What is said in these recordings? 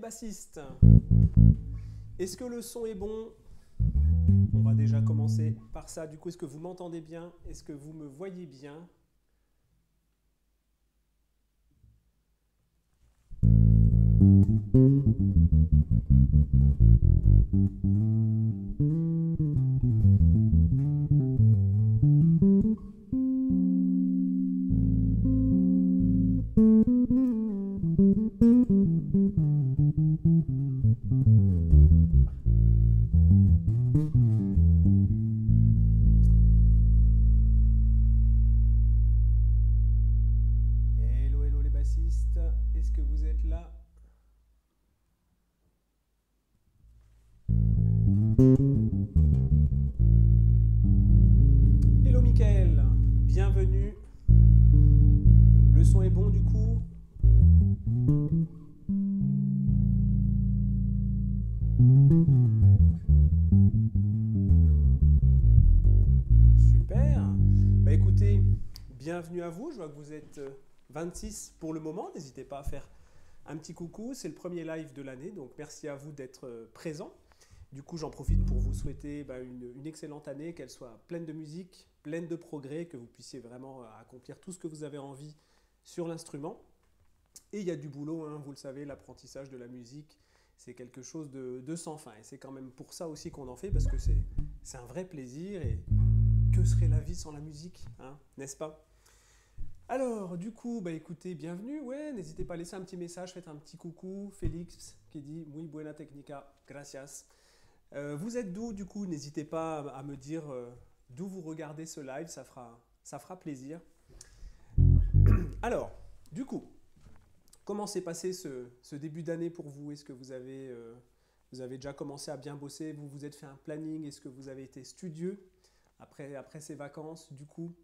bassistes. Est-ce que le son est bon? On va déjà commencer par ça. Du coup, est-ce que vous m'entendez bien? Est-ce que vous me voyez bien? Hello, hello les bassistes. Est-ce que vous êtes là? Hello Mickaël, bienvenue. Le son est bon du coup? Super. Bah écoutez, bienvenue à vous. Je vois que vous êtes 26 pour le moment. N'hésitez pas à faire un petit coucou. C'est le premier live de l'année, donc merci à vous d'être présents. Du coup, j'en profite pour vous souhaiter une excellente année, qu'elle soit pleine de musique, pleine de progrès, que vous puissiez vraiment accomplir tout ce que vous avez envie sur l'instrument. Et il y a du boulot, hein, vous le savez, l'apprentissage de la musique, c'est quelque chose de sans fin. Et c'est quand même pour ça aussi qu'on en fait, parce que c'est un vrai plaisir. Et que serait la vie sans la musique, hein, n'est-ce pas? Alors, du coup, écoutez, bienvenue. Ouais, n'hésitez pas à laisser un petit message, faites un petit coucou. Félix qui dit « Muy buena técnica, gracias ». Vous êtes d'où du coup? N'hésitez pas à me dire d'où vous regardez ce live, ça fera plaisir. Alors, du coup, comment s'est passé ce début d'année pour vous? Est-ce que vous avez déjà commencé à bien bosser? Vous vous êtes fait un planning? Est-ce que vous avez été studieux après ces vacances du coup?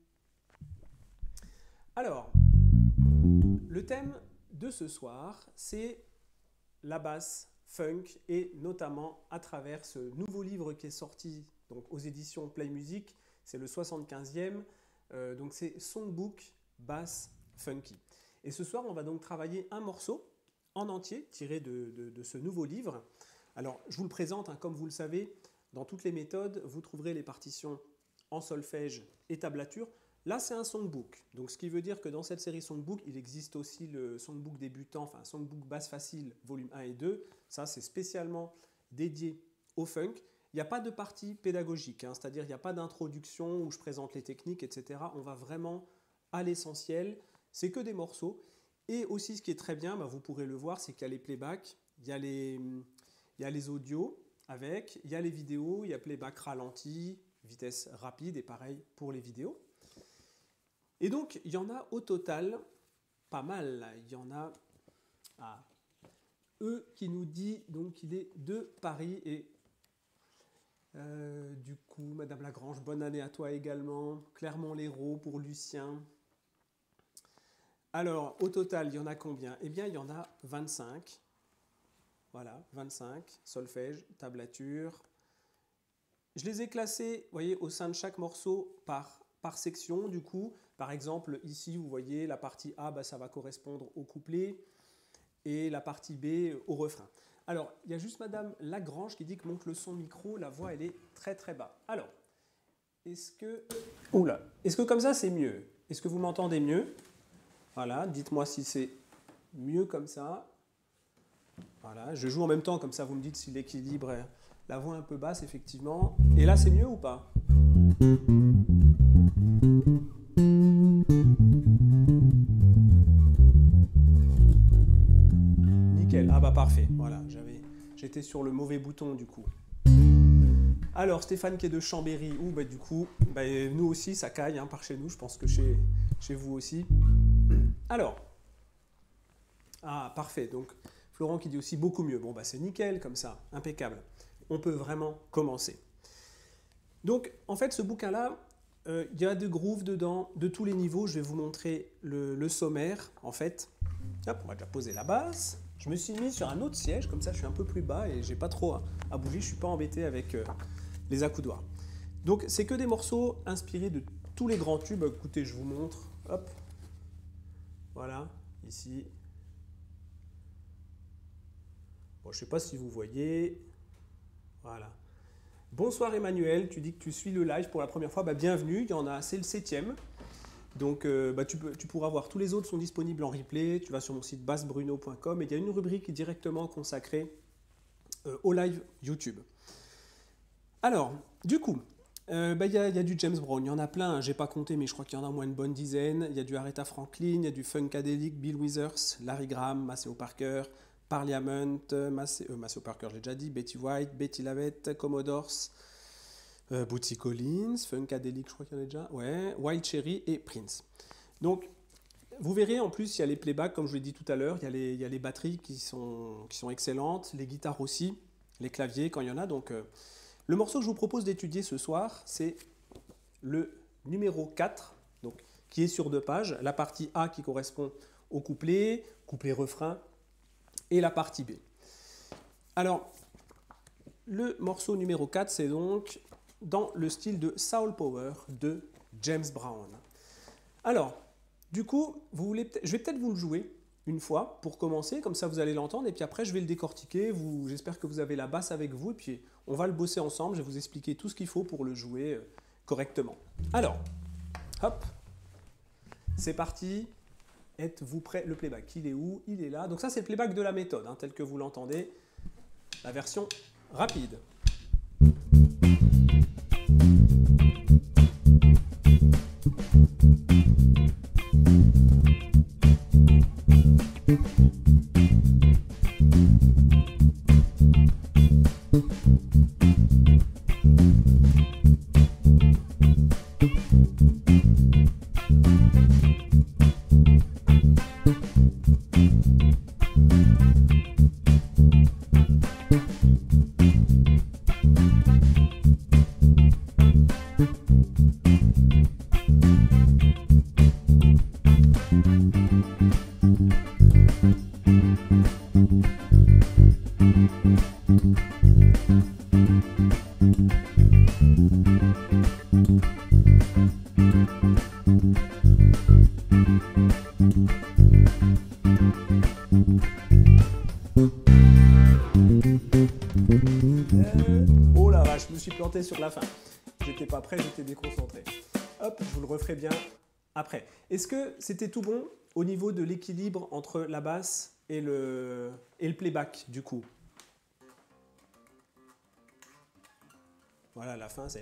Alors, le thème de ce soir, c'est la basse funk, et notamment à travers ce nouveau livre qui est sorti donc aux éditions Play Music, c'est le 75e, donc c'est Songbook Bass Funky. Et ce soir, on va donc travailler un morceau en entier tiré de ce nouveau livre. Alors, je vous le présente, hein, comme vous le savez, dans toutes les méthodes, vous trouverez les partitions en solfège et tablature. Là, c'est un songbook. Donc, ce qui veut dire que dans cette série songbook, il existe aussi le songbook débutant, enfin songbook basse facile, volume 1 et 2. Ça, c'est spécialement dédié au funk. Il n'y a pas de partie pédagogique, hein, c'est-à-dire il n'y a pas d'introduction où je présente les techniques, etc. On va vraiment à l'essentiel. C'est que des morceaux. Et aussi, ce qui est très bien, vous pourrez le voir, c'est qu'il y a les playbacks, il y a les audios avec, il y a les vidéos, il y a playback ralenti, vitesse rapide, et pareil pour les vidéos. Et donc, il y en a au total pas mal. Il y en a qui nous dit qu'il est de Paris. Et du coup, Madame Lagrange, bonne année à toi également. Clermont-Lérault pour Lucien. Alors, au total, il y en a combien? Eh bien, il y en a 25. Voilà, 25. Solfège, tablature. Je les ai classés, vous voyez, au sein de chaque morceau par section, du coup. Par exemple, ici, vous voyez, la partie A, ça va correspondre au couplet, et la partie B au refrain. Alors, il y a juste Madame Lagrange qui dit que monte le son micro, la voix, elle est très très bas. Alors, est-ce que comme ça, c'est mieux? Est-ce que vous m'entendez mieux? Voilà, dites-moi si c'est mieux comme ça. Voilà, je joue en même temps, comme ça, vous me dites si l'équilibre est la voix un peu basse, effectivement. Et là, c'est mieux ou pas? Nickel. Ah parfait. Voilà, j'étais sur le mauvais bouton du coup. Alors Stéphane qui est de Chambéry, du coup, nous aussi ça caille, hein, par chez nous, je pense que chez vous aussi. Alors, parfait. Donc Florent qui dit aussi beaucoup mieux. Bon c'est nickel comme ça, impeccable. On peut vraiment commencer. Donc en fait ce bouquin-là, il y a des grooves dedans, de tous les niveaux. Je vais vous montrer le sommaire, en fait. Hop, on va déjà poser la basse. Je me suis mis sur un autre siège, comme ça je suis un peu plus bas et j'ai pas trop à bouger, je suis pas embêté avec les accoudoirs. Donc c'est que des morceaux inspirés de tous les grands tubes. Écoutez, je vous montre. Hop. Voilà, ici. Bon, je ne sais pas si vous voyez. Voilà. Bonsoir Emmanuel, tu dis que tu suis le live pour la première fois. Bah, bienvenue, il y en a, c'est le 7e. Donc tu pourras voir, tous les autres sont disponibles en replay. Tu vas sur mon site bassbruno.com et il y a une rubrique directement consacrée au live YouTube. Alors, du coup, y a du James Brown, il y en a plein, hein, j'ai pas compté, mais je crois qu'il y en a au moins une bonne dizaine. Il y a du Aretha Franklin, il y a du Funkadelic, Bill Withers, Larry Graham, Maceo Parker, Parliament, Maceo Parker, j'ai déjà dit, Betty White, Betty Lavette, Commodores, Bootsy Collins, Funkadelic, je crois qu'il y en a déjà, ouais, Wild Cherry et Prince. Donc, vous verrez, en plus, il y a les playbacks, comme je vous l'ai dit tout à l'heure, il y a les batteries qui sont excellentes, les guitares aussi, les claviers quand il y en a. Donc, le morceau que je vous propose d'étudier ce soir, c'est le numéro 4, donc, qui est sur 2 pages. La partie A qui correspond au couplet, couplet-refrain, et la partie B. Alors, le morceau numéro 4, c'est donc dans le style de Soul Power de James Brown. Alors, du coup, je vais peut-être vous le jouer une fois pour commencer, comme ça vous allez l'entendre, et puis après je vais le décortiquer. J'espère que vous avez la basse avec vous, et puis on va le bosser ensemble. Je vais vous expliquer tout ce qu'il faut pour le jouer correctement. Alors, hop, c'est parti. Êtes-vous prêts? Le playback, il est où? Il est là. Donc ça, c'est le playback de la méthode, hein, tel que vous l'entendez, la version rapide. Oh la vache, je me suis planté sur la fin. J'étais pas prêt, j'étais déconcentré. Hop, je vous le referai bien après. Est-ce que c'était tout bon au niveau de l'équilibre entre la basse et le playback du coup? Voilà, la fin c'est...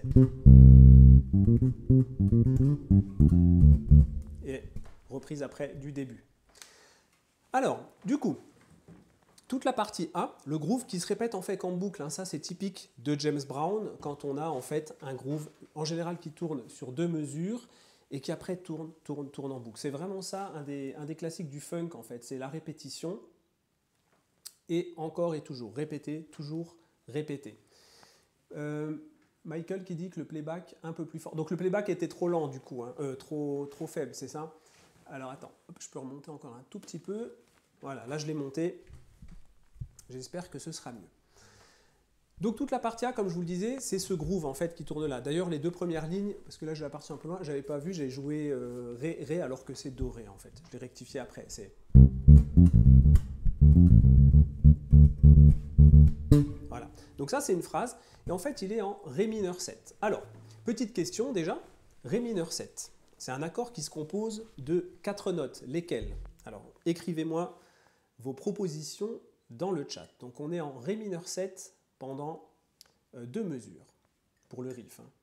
Et reprise après du début. Alors, du coup, toute la partie A, le groove qui se répète en fait en boucle, hein, ça c'est typique de James Brown quand on a en fait un groove en général qui tourne sur 2 mesures et qui après tourne en boucle. C'est vraiment ça, un des classiques du funk en fait, c'est la répétition et encore et toujours, répéter, toujours répéter. Michael qui dit que le playback un peu plus fort. Donc le playback était trop lent du coup, hein, trop faible, c'est ça? Alors attends, hop, je peux remonter encore un tout petit peu. Voilà, là je l'ai monté. J'espère que ce sera mieux. Donc toute la partie A, comme je vous le disais, c'est ce groove en fait qui tourne là. D'ailleurs les 2 premières lignes, parce que là j'ai la partie un peu loin, j'avais pas vu, j'ai joué Ré alors que c'est Do Ré en fait. Je l'ai rectifié après. C'est... Voilà. Donc ça c'est une phrase. Et en fait il est en Ré mineur 7. Alors, petite question déjà, Ré mineur 7. C'est un accord qui se compose de 4 notes. Lesquelles? Alors écrivez-moi vos propositions dans le chat. Donc on est en Ré mineur 7 pendant 2 mesures pour le riff. Hein.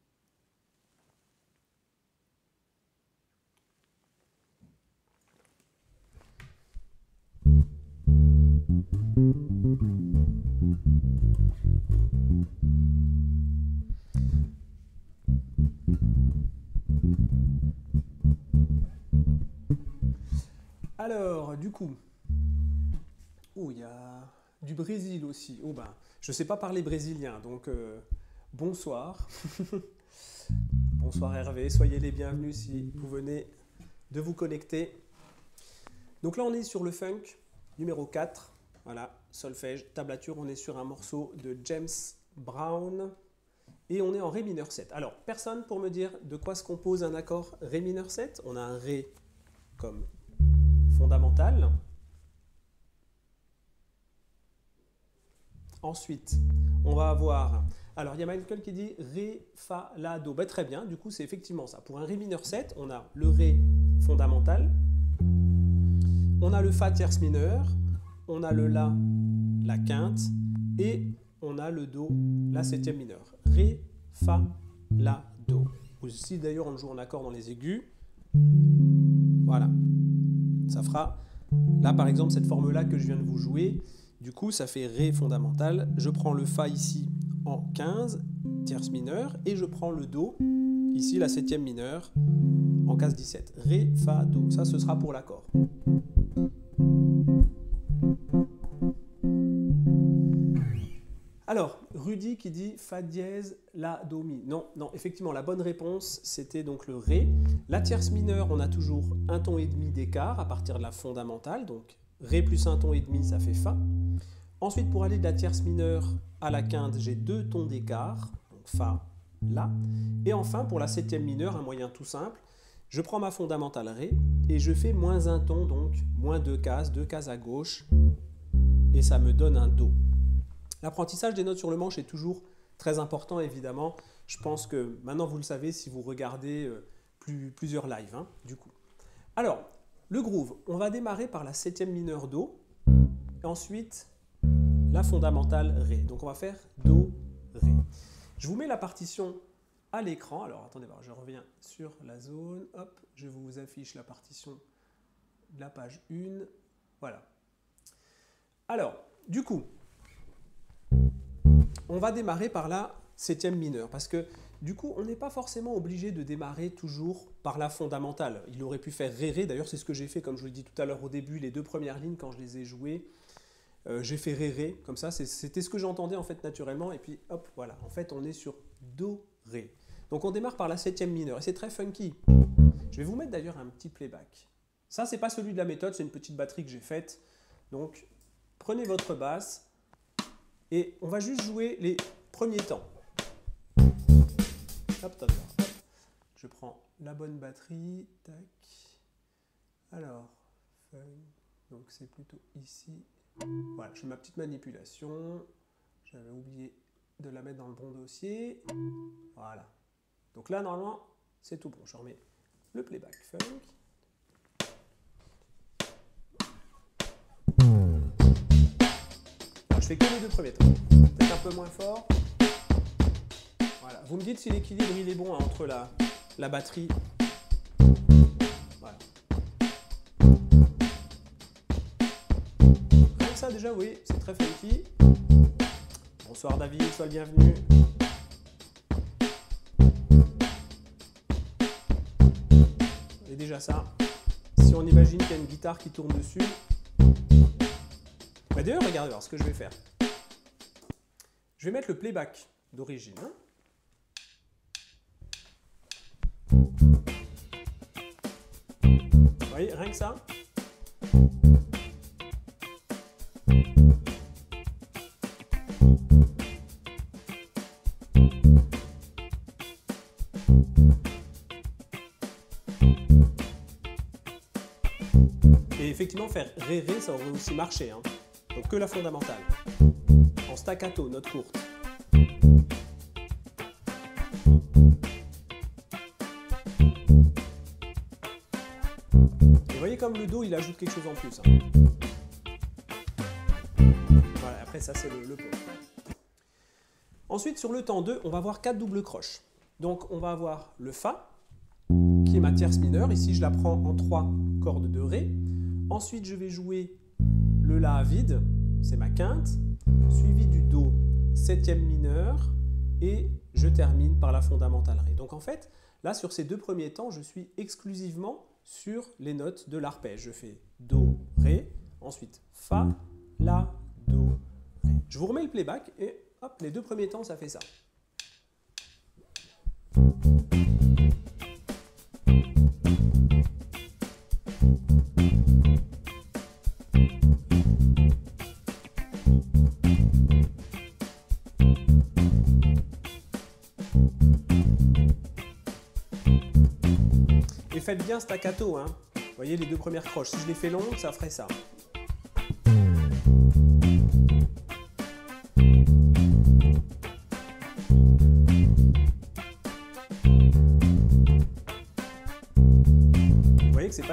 Alors, du coup, il y a du Brésil aussi. Oh ben, je ne sais pas parler brésilien, donc bonsoir. Bonsoir Hervé, soyez les bienvenus si vous venez de vous connecter. Donc là, on est sur le funk numéro 4. Voilà, solfège, tablature, on est sur un morceau de James Brown et on est en Ré mineur 7. Alors, personne pour me dire de quoi se compose un accord Ré mineur 7? On a un Ré comme fondamental. Ensuite, on va avoir... Alors, il y a Michael qui dit Ré, Fa, La, Do. Ben, très bien, du coup, c'est effectivement ça. Pour un Ré mineur 7, on a le Ré fondamental, on a le Fa tierce mineur, on a le La quinte, et on a le Do, la septième mineure. Ré, Fa, La, Do. Aussi, d'ailleurs, on joue en accord dans les aigus. Voilà. Ça fera, là, par exemple, cette forme-là que je viens de vous jouer. Du coup, ça fait Ré fondamental. Je prends le Fa ici en 15, tierce mineure, et je prends le Do, ici la septième mineure, en case 17. Ré, Fa, Do. Ça, ce sera pour l'accord. Alors, Rudy qui dit Fa dièse, La, Do, Mi. Non, non, effectivement, la bonne réponse, c'était donc le Ré. La tierce mineure, on a toujours un ton et demi d'écart à partir de la fondamentale, donc Ré plus un ton et demi, ça fait Fa. Ensuite, pour aller de la tierce mineure à la quinte, j'ai 2 tons d'écart, donc Fa, La. Et enfin, pour la septième mineure, un moyen tout simple, je prends ma fondamentale Ré et je fais moins un ton, donc moins 2 cases à gauche, et ça me donne un Do. L'apprentissage des notes sur le manche est toujours très important, évidemment. Je pense que maintenant, vous le savez si vous regardez plusieurs lives, hein, du coup. Alors, le groove, on va démarrer par la septième mineure Do, et ensuite la fondamentale Ré. Donc on va faire Do, Ré. Je vous mets la partition à l'écran. Alors attendez voir, je reviens sur la zone. Hop, je vous affiche la partition de la page 1. Voilà. Alors, du coup, on va démarrer par la septième mineure parce que du coup, on n'est pas forcément obligé de démarrer toujours par la fondamentale. Il aurait pu faire Ré, Ré. D'ailleurs, c'est ce que j'ai fait, comme je vous l'ai dit tout à l'heure au début, les 2 premières lignes quand je les ai jouées. J'ai fait Ré, Ré, comme ça, c'était ce que j'entendais en fait naturellement, et puis hop, voilà, en fait on est sur Do, Ré. Donc on démarre par la septième mineure, et c'est très funky. Je vais vous mettre d'ailleurs un petit playback. Ça, c'est pas celui de la méthode, c'est une petite batterie que j'ai faite. Donc, prenez votre basse, et on va juste jouer les premiers temps. Hop, hop, hop. Je prends la bonne batterie, tac. Alors, donc c'est plutôt ici. Voilà, je fais ma petite manipulation. J'avais oublié de la mettre dans le bon dossier. Voilà. Donc là, normalement, c'est tout bon. Je remets le playback funk. Alors, je fais que les 2 premiers temps. Peut-être un peu moins fort. Voilà. Vous me dites si l'équilibre il est bon hein, entre la batterie. Voilà. Ça déjà, oui, c'est très funky. Bonsoir David, sois le bienvenu. Et déjà ça, si on imagine qu'il y a une guitare qui tourne dessus. Bah d'ailleurs, regardez alors ce que je vais faire. Je vais mettre le playback d'origine. Hein. Vous voyez, rien que ça. Et effectivement, faire Ré, Ré, ça aurait aussi marché. Hein. Donc que la fondamentale. En staccato, note courte. Et vous voyez comme le Do, il ajoute quelque chose en plus. Hein. Voilà, après ça, c'est le pot. Ensuite, sur le temps 2, on va avoir 4 doubles croches. Donc on va avoir le Fa, qui est ma tierce mineure. Ici, je la prends en 3 cordes de Ré. Ensuite, je vais jouer le La vide, c'est ma quinte, suivi du Do, septième mineur, et je termine par la fondamentale Ré. Donc en fait, là, sur ces 2 premiers temps, je suis exclusivement sur les notes de l'arpège. Je fais Do, Ré, ensuite Fa, La, Do, Ré. Je vous remets le playback, et hop, les 2 premiers temps, ça fait ça. Et faites bien staccato, hein. Vous voyez les 2 premières croches. Si je les fais longues, ça ferait ça.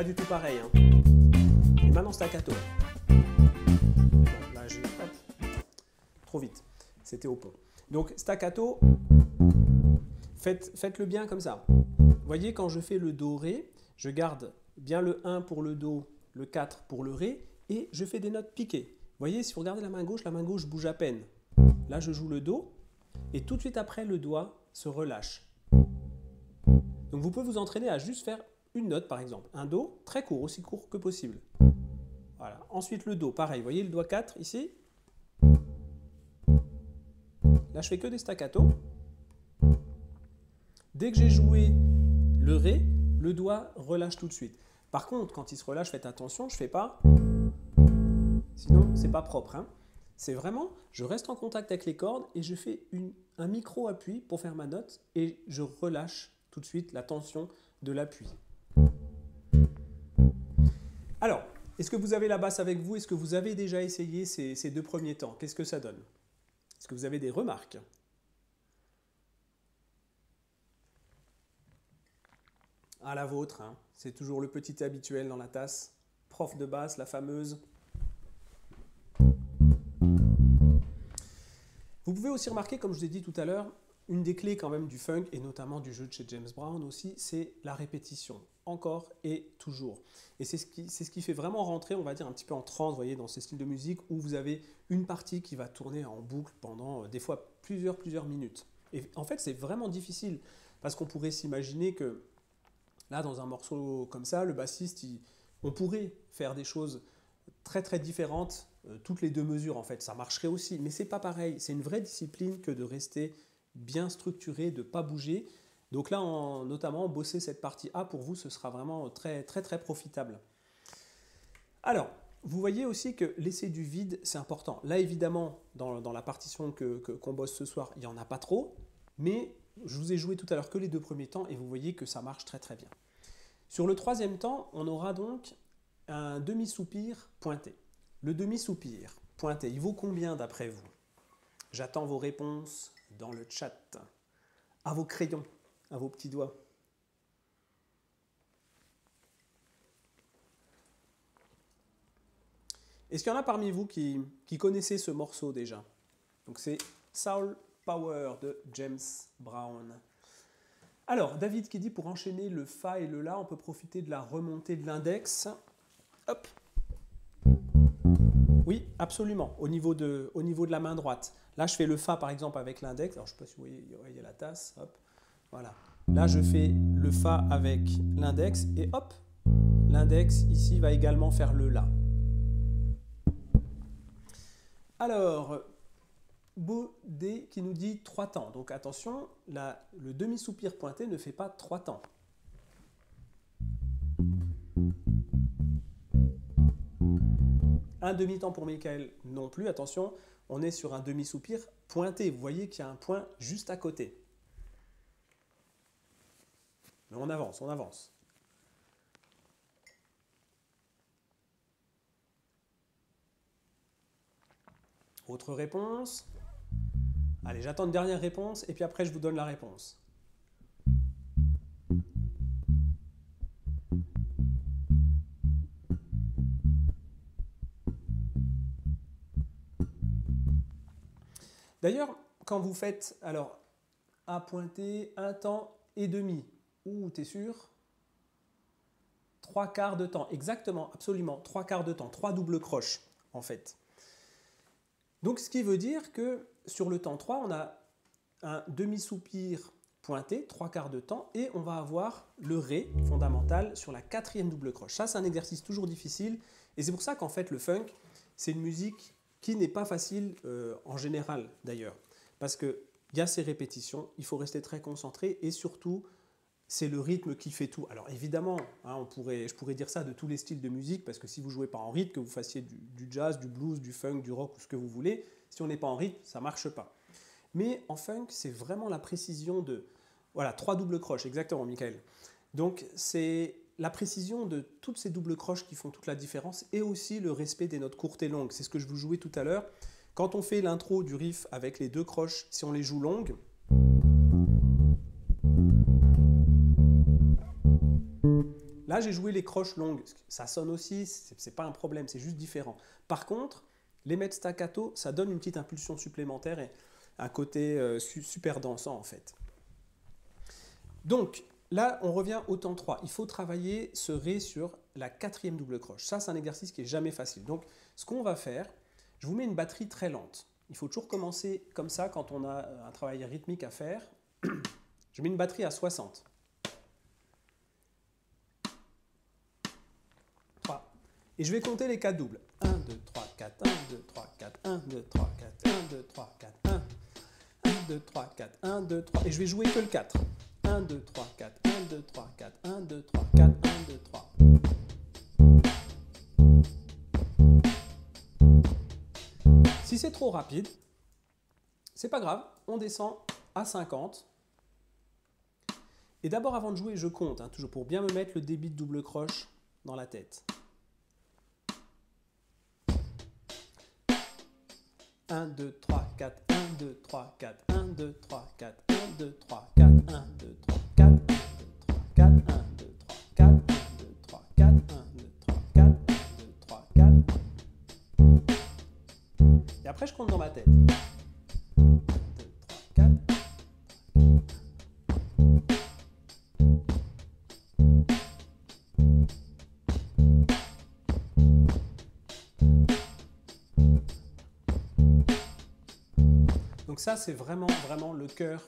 du tout pareil. Hein. Et maintenant staccato. Bon, là, j'ai... Trop vite. C'était au pont. Donc staccato, faites-le bien comme ça. Vous voyez, quand je fais le do, ré, je garde bien le 1 pour le do, le 4 pour le ré, et je fais des notes piquées. Vous voyez, si vous regardez la main gauche bouge à peine. Là, je joue le do, et tout de suite après, le doigt se relâche. Donc vous pouvez vous entraîner à juste faire une note, par exemple. Un do, très court, aussi court que possible. Voilà. Ensuite, le do, pareil. Vous voyez le doigt 4 ici. Là, je fais que des staccato. Dès que j'ai joué le ré, le doigt relâche tout de suite. Par contre, quand il se relâche, faites attention, je ne fais pas. Sinon, ce n'est pas propre. Hein. C'est vraiment, je reste en contact avec les cordes et je fais un micro-appui pour faire ma note et je relâche tout de suite la tension de l'appui. Alors, est-ce que vous avez la basse avec vous? Est-ce que vous avez déjà essayé ces deux premiers temps? Qu'est-ce que ça donne? Est-ce que vous avez des remarques? À la vôtre, hein. C'est toujours le petit habituel dans la tasse. Prof de basse, la fameuse. Vous pouvez aussi remarquer, comme je vous ai dit tout à l'heure, une des clés quand même du funk, et notamment du jeu de chez James Brown aussi, c'est la répétition, encore et toujours. Et c'est ce qui fait vraiment rentrer, on va dire, un petit peu en transe, vous voyez, dans ces styles de musique, où vous avez une partie qui va tourner en boucle pendant des fois plusieurs minutes. Et en fait, c'est vraiment difficile, parce qu'on pourrait s'imaginer que, là, dans un morceau comme ça, le bassiste, on pourrait faire des choses très différentes, toutes les deux mesures, en fait, ça marcherait aussi, mais c'est pas pareil, c'est une vraie discipline que de rester bien structuré, de ne pas bouger. Donc là, notamment, bosser cette partie A, pour vous, ce sera vraiment très profitable. Alors, vous voyez aussi que laisser du vide, c'est important. Là, évidemment, dans la partition qu'on bosse ce soir, il n'y en a pas trop, mais je vous ai joué tout à l'heure que les deux premiers temps, et vous voyez que ça marche très bien. Sur le troisième temps, on aura donc un demi-soupir pointé. Le demi-soupir pointé, il vaut combien d'après vous? J'attends vos réponses dans le chat, à vos crayons, à vos petits doigts. Est-ce qu'il y en a parmi vous qui connaissaient ce morceau déjà? Donc c'est Soul Power de James Brown. Alors, David qui dit pour enchaîner le Fa et le La, on peut profiter de la remontée de l'index. Hop. Oui, absolument, au niveau de la main droite. Là, je fais le Fa, par exemple, avec l'index. Alors, je ne sais pas si vous voyez la tasse. Hop, voilà. Là, je fais le Fa avec l'index. Et hop, l'index, ici, va également faire le La. Alors, Baudé qui nous dit 3 temps. Donc, attention, le demi-soupir pointé ne fait pas 3 temps. Un demi-temps pour Michael non plus, attention, on est sur un demi-soupir pointé. Vous voyez qu'il y a un point juste à côté. Mais on avance, on avance. Autre réponse? Allez, j'attends une dernière réponse et puis après je vous donne la réponse. D'ailleurs, quand vous faites, alors, A pointé, 1 temps et demi, ou t'es sûr? 3 quarts de temps, exactement, absolument, 3 quarts de temps, 3 doubles croches, en fait. Donc, ce qui veut dire que sur le temps 3, on a un demi-soupir pointé, 3 quarts de temps, et on va avoir le Ré fondamental sur la 4e double croche. Ça, c'est un exercice toujours difficile, et c'est pour ça qu'en fait, le funk, c'est une musique qui n'est pas facile en général d'ailleurs, parce qu'il y a ces répétitions, il faut rester très concentré et surtout, c'est le rythme qui fait tout. Alors évidemment, hein, je pourrais dire ça de tous les styles de musique, parce que si vous ne jouez pas en rythme, que vous fassiez du jazz, du blues, du funk, du rock ou ce que vous voulez, si on n'est pas en rythme, ça ne marche pas. Mais en funk, c'est vraiment la précision de... Voilà, 3 doubles croches, exactement, Michael. Donc c'est la précision de toutes ces doubles croches qui font toute la différence et aussi le respect des notes courtes et longues. C'est ce que je vous jouais tout à l'heure. Quand on fait l'intro du riff avec les 2 croches, si on les joue longues, Là, j'ai joué les croches longues. Ça sonne aussi, c'est pas un problème, c'est juste différent. Par contre, les mettre staccato, ça donne une petite impulsion supplémentaire et un côté super dansant en fait. Donc, là, on revient au temps 3. Il faut travailler ce Ré sur la 4e double croche. Ça, c'est un exercice qui est jamais facile. Donc, ce qu'on va faire, je vous mets une batterie très lente. Il faut toujours commencer comme ça quand on a un travail rythmique à faire. Je mets une batterie à 60. 3. Et je vais compter les 4 doubles. 1, 2, 3, 4, 1, 2, 3, 4, 1, 2, 3, 4, 1, 2, 3, 4, 1, 1, 2, 3, 4, 1, 2, 3. Et je vais jouer que le 4. 1, 2, 3, 4, 1, 2, 3, 4, 1, 2, 3, 4, 1, 2, 3. Si c'est trop rapide, c'est pas grave, on descend à 50. Et d'abord, avant de jouer, je compte, toujours pour bien me mettre le débit de double croche dans la tête. 1, 2, 3, 4, 1, 2, 3, 4, 1, 2, 3, 4, 1, 2, 3, 4, 1, 2, 3, 4, 1, 2, 3, 4, 1, 2, 3, 4, 1, 2, 3, 4, 1, 2, 3, 4, 1, 2, 3, 4. Et après, je compte dans ma tête. 1, 2, 3, 4. Donc ça, c'est vraiment le cœur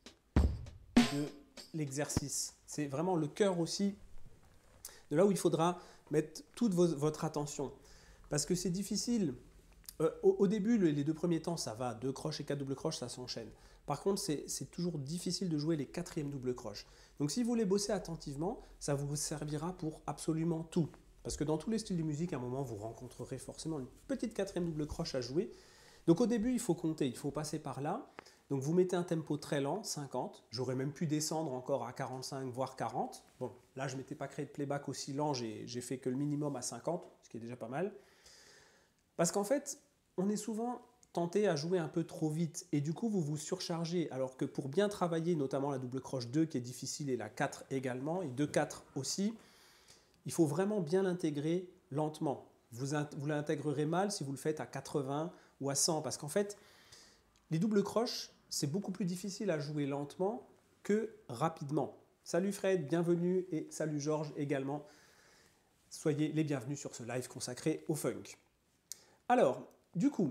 de l'exercice. C'est vraiment le cœur aussi de là où il faudra mettre toute votre attention. Parce que c'est difficile. Au début, les 2 premiers temps, ça va. 2 croches et 4 doubles croches, ça s'enchaîne. Par contre, c'est toujours difficile de jouer les 4e doubles croches. Donc si vous voulez bosser attentivement, ça vous servira pour absolument tout. Parce que dans tous les styles de musique, à un moment, vous rencontrerez forcément une petite 4e double croche à jouer. Donc au début, il faut compter, il faut passer par là. Donc vous mettez un tempo très lent, 50. J'aurais même pu descendre encore à 45, voire 40. Bon, là, je ne m'étais pas créé de playback aussi lent, j'ai fait que le minimum à 50, ce qui est déjà pas mal. Parce qu'en fait, on est souvent tenté à jouer un peu trop vite et du coup, vous vous surchargez. Alors que pour bien travailler, notamment la double croche 2 qui est difficile et la 4 également, et 2-4 aussi, il faut vraiment bien l'intégrer lentement. Vous l'intégrerez mal si vous le faites à 80 ou à 100 parce qu'en fait, les doubles croches, c'est beaucoup plus difficile à jouer lentement que rapidement. Salut Fred, bienvenue et salut Georges également. Soyez les bienvenus sur ce live consacré au funk. Alors, du coup,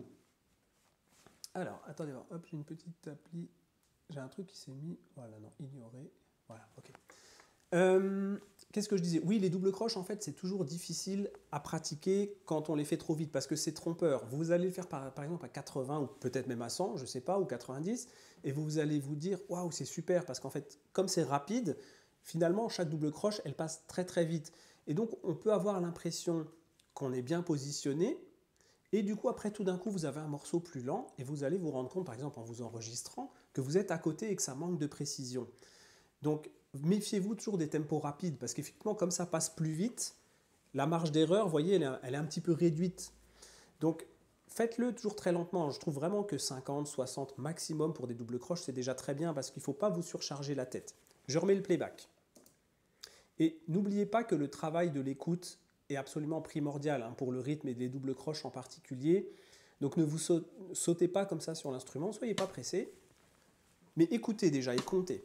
attendez, hop, j'ai une petite appli, j'ai un truc qui s'est mis, voilà, non, ignorer, voilà, ok. Qu'est-ce que je disais? Oui, les doubles croches, en fait, c'est toujours difficile à pratiquer quand on les fait trop vite parce que c'est trompeur. Vous allez le faire par exemple à 80 ou peut-être même à 100, je ne sais pas, ou 90, et vous allez vous dire « Waouh, c'est super » parce qu'en fait, comme c'est rapide, finalement, chaque double croche, elle passe très très vite. Et donc, on peut avoir l'impression qu'on est bien positionné et du coup, après, tout d'un coup, vous avez un morceau plus lent et vous allez vous rendre compte, par exemple, en vous enregistrant, que vous êtes à côté et que ça manque de précision. Donc, méfiez-vous toujours des tempos rapides parce qu'effectivement, comme ça passe plus vite, la marge d'erreur, vous voyez, elle est un petit peu réduite. Donc, faites-le toujours très lentement. Je trouve vraiment que 50, 60 maximum pour des doubles croches, c'est déjà très bien parce qu'il ne faut pas vous surcharger la tête. Je remets le playback. Et n'oubliez pas que le travail de l'écoute est absolument primordial pour le rythme et les doubles croches en particulier. Donc, ne vous sautez pas comme ça sur l'instrument, ne soyez pas pressés, mais écoutez déjà et comptez.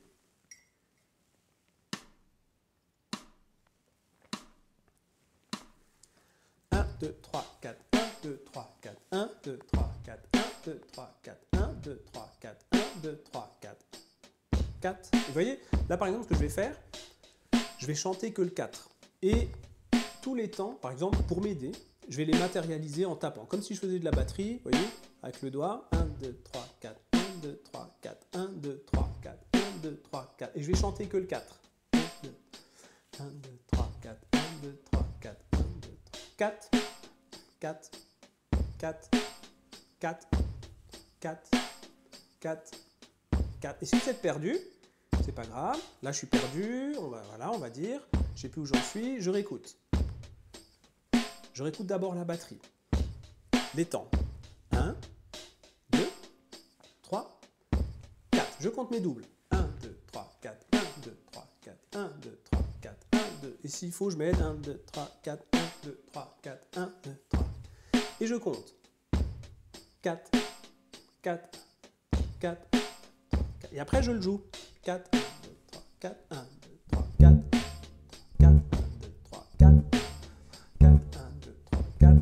1, 2, 3, 4, 1, 2, 3, 4, 1, 2, 3, 4, 1, 2, 3, 4, 1, 2, 3, 4, 1, 2, 3, 4, 4. Vous voyez, là par exemple, ce que je vais faire, je vais chanter que le 4. Et tous les temps, par exemple, pour m'aider, je vais les matérialiser en tapant, comme si je faisais de la batterie, vous voyez, avec le doigt. 1, 2, 3, 4, 1, 2, 3, 4, 1, 2, 3, 4, 1, 2, 3, 4. Et je vais chanter que le 4. 1, 2, 3, 4, 1, 2, 3, 4, 1, 2, 3, 4, 4, 4, 4, 4, 4, 4. Et si vous êtes perdu, c'est pas grave. Là, je suis perdu. On va dire. Je sais plus où j'en suis. Je réécoute. Je réécoute d'abord la batterie. Les temps. 1, 2, 3, 4. Je compte mes doubles. 1, 2, 3, 4, 1, 2, 3, 4, 1, 2, 3, 4, 1, 2. Et s'il faut, je m'aide. 1, 2, 3, 4, 1, 2, 3, 4, 1, 2, 3. Et je compte. 4, 4, 4, 4. Et après, je le joue. 4, 1, 2, 3, 4, 1, 2, 3, 4, 4, 1, 2, 3, 4, 4, 1, 2, 3, 4.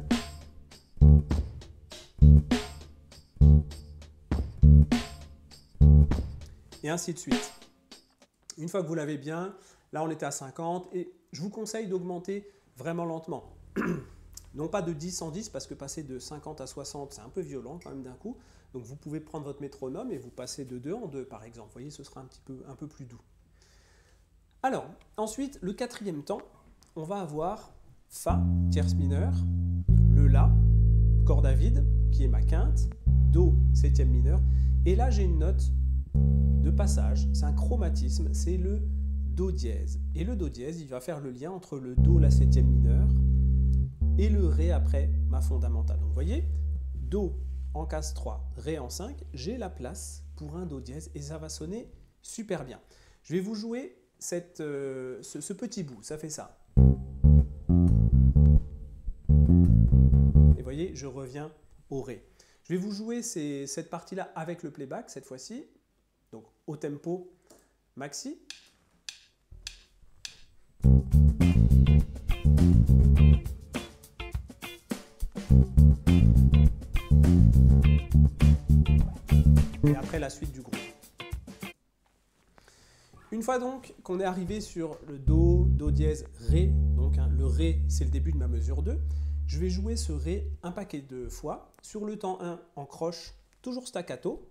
Et ainsi de suite. Une fois que vous l'avez bien, là on était à 50 et je vous conseille d'augmenter vraiment lentement. Non pas de 10 en 10 parce que passer de 50 à 60 c'est un peu violent quand même d'un coup. Donc vous pouvez prendre votre métronome et vous passez de 2 en 2 par exemple. Vous voyez, ce sera un peu plus doux. Alors ensuite, le quatrième temps, on va avoir Fa, tierce mineure, le La, corde à vide qui est ma quinte, Do, septième mineur. Et là j'ai une note de passage, c'est un chromatisme, c'est le Do dièse. Et le Do dièse, il va faire le lien entre le Do, la septième mineure, et le Ré après ma fondamentale. Donc vous voyez, Do en case 3, Ré en 5, j'ai la place pour un Do dièse et ça va sonner super bien. Je vais vous jouer ce petit bout, ça fait ça. Et vous voyez, je reviens au Ré. Je vais vous jouer cette partie-là avec le playback cette fois-ci. Donc au tempo maxi. Et après la suite du groupe. Une fois donc qu'on est arrivé sur le Do, Do dièse, Ré, donc le Ré c'est le début de ma mesure 2, je vais jouer ce Ré un paquet de fois. Sur le temps 1 en croche, toujours staccato.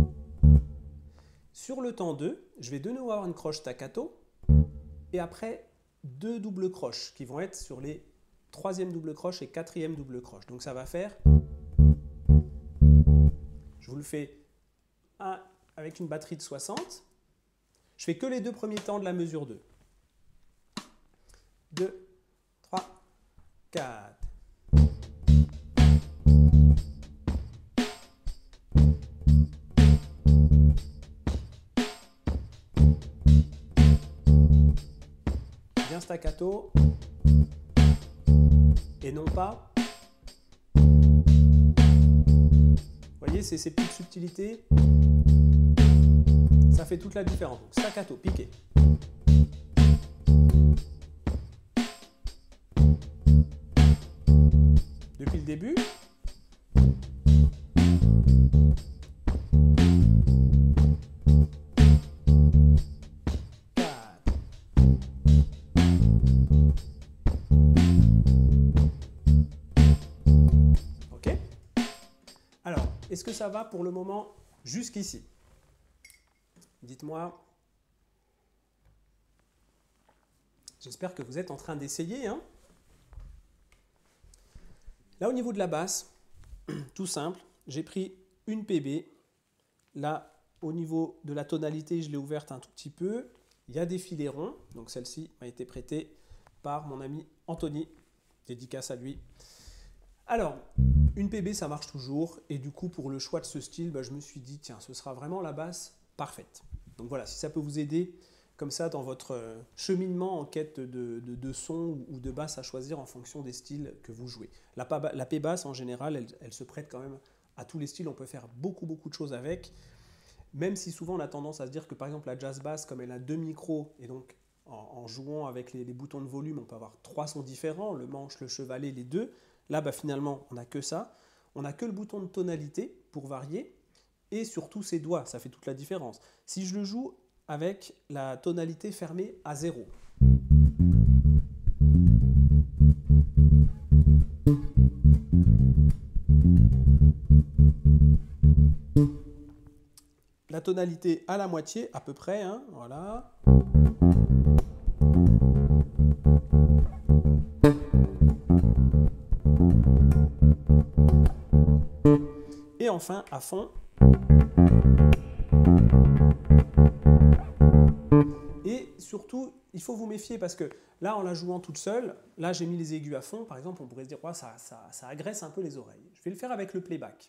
Sur le temps 2, je vais de nouveau avoir une croche staccato et après deux doubles croches qui vont être sur les troisième double croche et quatrième double croche. Donc ça va faire, je vous le fais avec une batterie de 60. Je fais que les deux premiers temps de la mesure 2. 2, 3, 4. Bien staccato. Et non pas. Vous voyez, c'est ces petites subtilités. Ça fait toute la différence. Donc, staccato, piqué. Depuis le début. Ok. Alors, est-ce que ça va pour le moment jusqu'ici? Dites-moi. J'espère que vous êtes en train d'essayer. Hein. Là, au niveau de la basse, tout simple, j'ai pris une PB. Là, au niveau de la tonalité, je l'ai ouverte un tout petit peu. Il y a des filets ronds. Donc, celle-ci m'a été prêtée par mon ami Anthony. Dédicace à lui. Alors, une PB, ça marche toujours. Et du coup, pour le choix de ce style, je me suis dit, tiens, ce sera vraiment la basse parfaite. Donc voilà, si ça peut vous aider comme ça dans votre cheminement en quête de son ou de basse à choisir en fonction des styles que vous jouez. La P-basse, en général, elle se prête quand même à tous les styles. On peut faire beaucoup de choses avec, même si souvent on a tendance à se dire que par exemple la jazz basse, comme elle a deux micros, et donc en jouant avec les boutons de volume, on peut avoir trois sons différents, le manche, le chevalet, les deux. Là, finalement, on n'a que ça. On n'a que le bouton de tonalité pour varier. Et surtout ses doigts, ça fait toute la différence. Si je le joue avec la tonalité fermée à 0. La tonalité à la moitié, à peu près, hein, voilà. Et enfin, à fond. Et surtout, il faut vous méfier parce que là, en la jouant toute seule, là j'ai mis les aigus à fond, par exemple, on pourrait se dire, ouais, ça agresse un peu les oreilles. Je vais le faire avec le playback.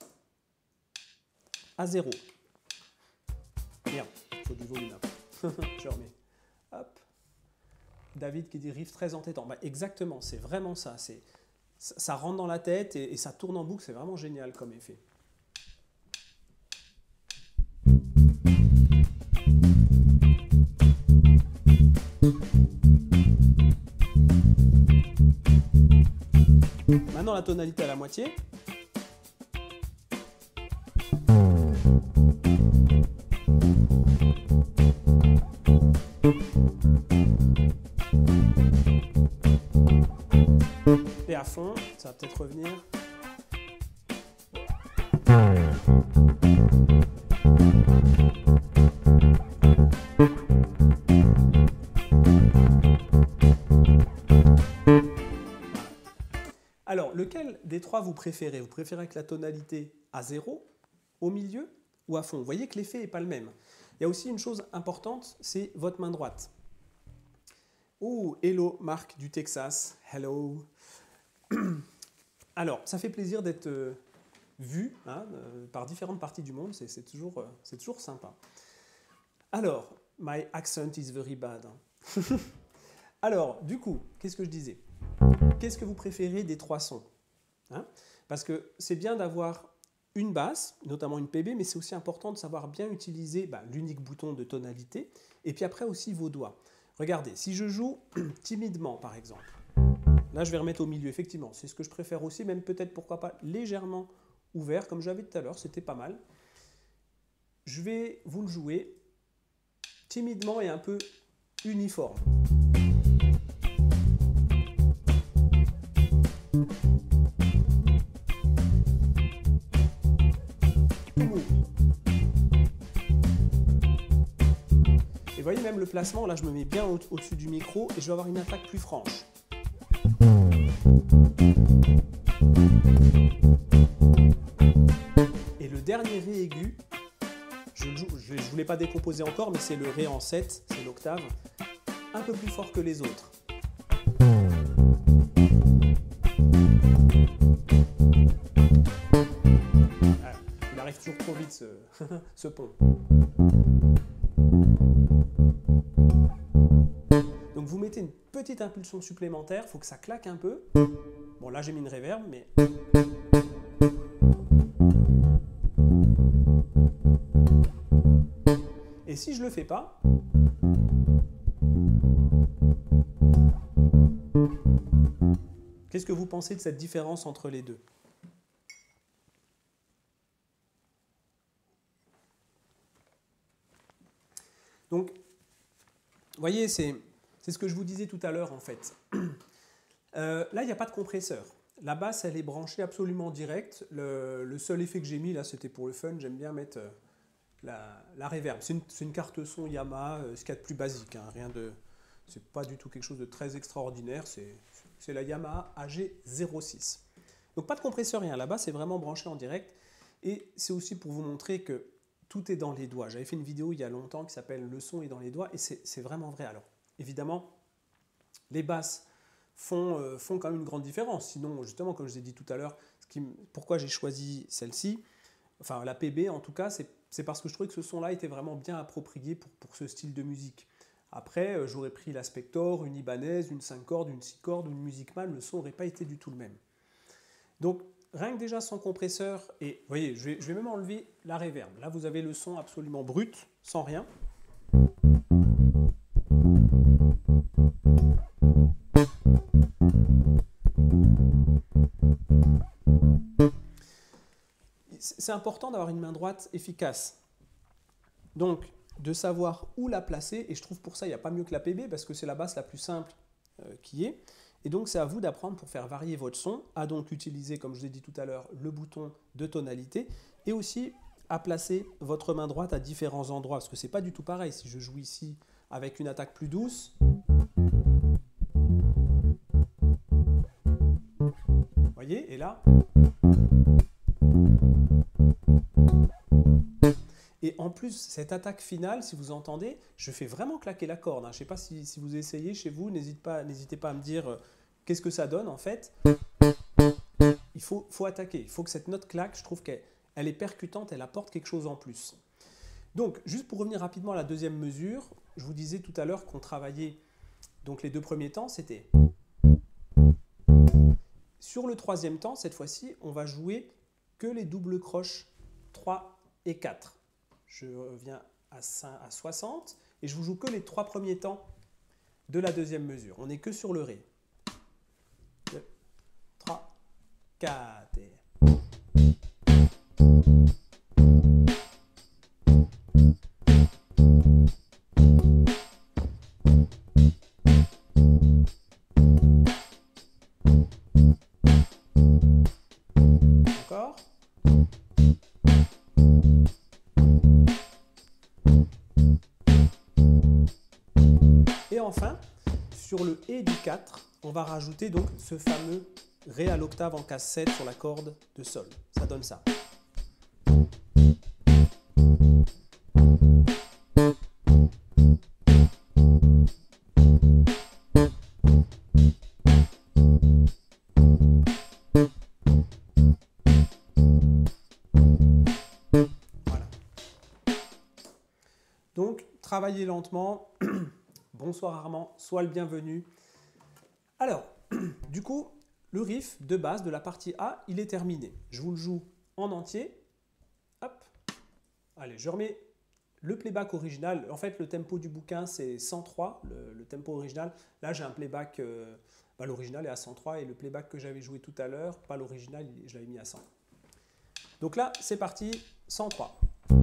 À 0. Merde, il faut du volume. Je remets. Hop. David qui dit riff très entêtant. Bah, exactement, c'est vraiment ça. Ça rentre dans la tête et ça tourne en boucle, c'est vraiment génial comme effet. Maintenant la tonalité à la moitié. Et à fond, ça va peut-être revenir. Alors, lequel des trois vous préférez? Vous préférez avec la tonalité à 0, au milieu ou à fond? Vous voyez que l'effet n'est pas le même. Il y a aussi une chose importante, c'est votre main droite. Oh, hello Marc du Texas, hello. Alors, ça fait plaisir d'être vu par différentes parties du monde, c'est toujours sympa. Alors, my accent is very bad. Alors, du coup, qu'est-ce que je disais? Qu'est-ce que vous préférez des trois sons? Parce que c'est bien d'avoir une basse, notamment une PB, mais c'est aussi important de savoir bien utiliser l'unique bouton de tonalité, et puis après aussi vos doigts. Regardez, si je joue timidement, par exemple, là je vais remettre au milieu, effectivement, c'est ce que je préfère aussi, même peut-être, pourquoi pas, légèrement ouvert, comme j'avais tout à l'heure, c'était pas mal. Je vais vous le jouer timidement et un peu uniforme. Et voyez même le placement, là je me mets bien au-dessus du micro et je vais avoir une attaque plus franche. Et le dernier Ré aigu, je ne vous l'ai pas décomposé encore, mais c'est le Ré en 7, c'est l'octave, un peu plus fort que les autres. Il arrive toujours trop vite ce pont. Donc vous mettez une petite impulsion supplémentaire, il faut que ça claque un peu. Bon là j'ai mis une reverb, mais... Et si je le fais pas, qu'est-ce que vous pensez de cette différence entre les deux? Donc, vous voyez, c'est ce que je vous disais tout à l'heure en fait. Là, il n'y a pas de compresseur. La basse, elle est branchée absolument direct. Le seul effet que j'ai mis, là, c'était pour le fun. J'aime bien mettre la reverb. C'est une carte son Yamaha, ce qu'il y a de plus basique. Rien de, c'est pas du tout quelque chose de très extraordinaire. C'est la Yamaha AG06. Donc pas de compresseur, rien. La basse, c'est vraiment branché en direct. Et c'est aussi pour vous montrer que tout est dans les doigts. J'avais fait une vidéo il y a longtemps qui s'appelle « Le son est dans les doigts » et c'est vraiment vrai. Alors, évidemment, les basses font quand même une grande différence. Sinon, justement, comme je vous ai dit tout à l'heure, pourquoi j'ai choisi celle-ci, enfin la PB en tout cas, c'est parce que je trouvais que ce son-là était vraiment bien approprié pour ce style de musique. Après, j'aurais pris la Spector, une Ibanez, une 5 cordes, une 6 cordes, une Musicman, le son n'aurait pas été du tout le même. Donc, rien que déjà sans compresseur, et vous voyez, je vais même enlever la reverb. Là, vous avez le son absolument brut, sans rien. C'est important d'avoir une main droite efficace. Donc, de savoir où la placer, et je trouve pour ça, il n'y a pas mieux que la PB, parce que c'est la basse la plus simple qui est. Et donc, c'est à vous d'apprendre pour faire varier votre son, à donc utiliser, comme je vous ai dit tout à l'heure, le bouton de tonalité, et aussi à placer votre main droite à différents endroits, parce que ce n'est pas du tout pareil. Si je joue ici avec une attaque plus douce, vous voyez, et là... Et en plus, cette attaque finale, si vous entendez, je fais vraiment claquer la corde. Je ne sais pas si vous essayez chez vous, n'hésitez pas à me dire qu'est-ce que ça donne en fait. Il faut attaquer, il faut que cette note claque, je trouve qu'elle est percutante, elle apporte quelque chose en plus. Donc, juste pour revenir rapidement à la deuxième mesure, je vous disais tout à l'heure qu'on travaillait Donc les deux premiers temps, c'était... Sur le troisième temps, cette fois-ci, on va jouer que les doubles croches 3 et 4. Je reviens à 60 et je vous joue que les trois premiers temps de la deuxième mesure. On n'est que sur le Ré. 2, 3, 4 et... Encore. Et enfin, sur le Et du 4, on va rajouter donc ce fameux Ré à l'octave en casse-7 sur la corde de Sol. Ça donne ça. Voilà. Donc, travaillez lentement. Bonsoir Armand, sois le bienvenu. Alors, du coup, le riff de base de la partie A, il est terminé. Je vous le joue en entier. Hop. Allez, je remets le playback original. En fait, le tempo du bouquin, c'est 103, le tempo original. Là, j'ai un playback, l'original est à 103 et le playback que j'avais joué tout à l'heure, pas l'original, je l'avais mis à 100. Donc là, c'est parti, 103.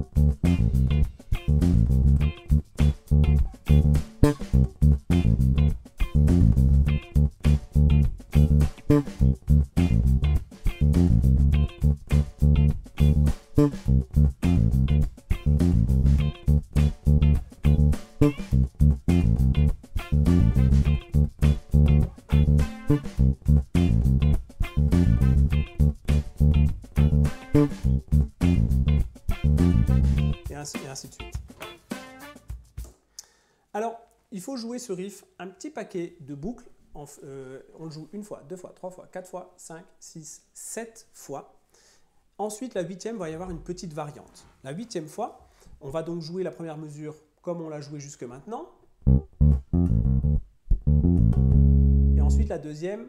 Et ainsi de suite. Alors, il faut jouer ce riff un petit paquet de boucles. On le joue une fois, deux fois, trois fois, quatre fois, 5, 6, 7 fois. Ensuite, la huitième, va y avoir une petite variante. La huitième fois, on va donc jouer la première mesure comme on l'a joué jusque maintenant. Et ensuite, la deuxième,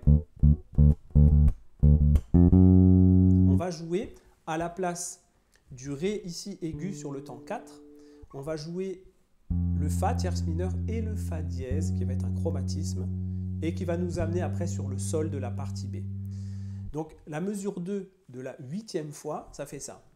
on va jouer à la place du Ré ici aigu sur le temps 4, on va jouer le Fa tierce mineur et le Fa dièse qui va être un chromatisme et qui va nous amener après sur le Sol de la partie B. Donc la mesure 2 de la huitième fois, ça fait ça.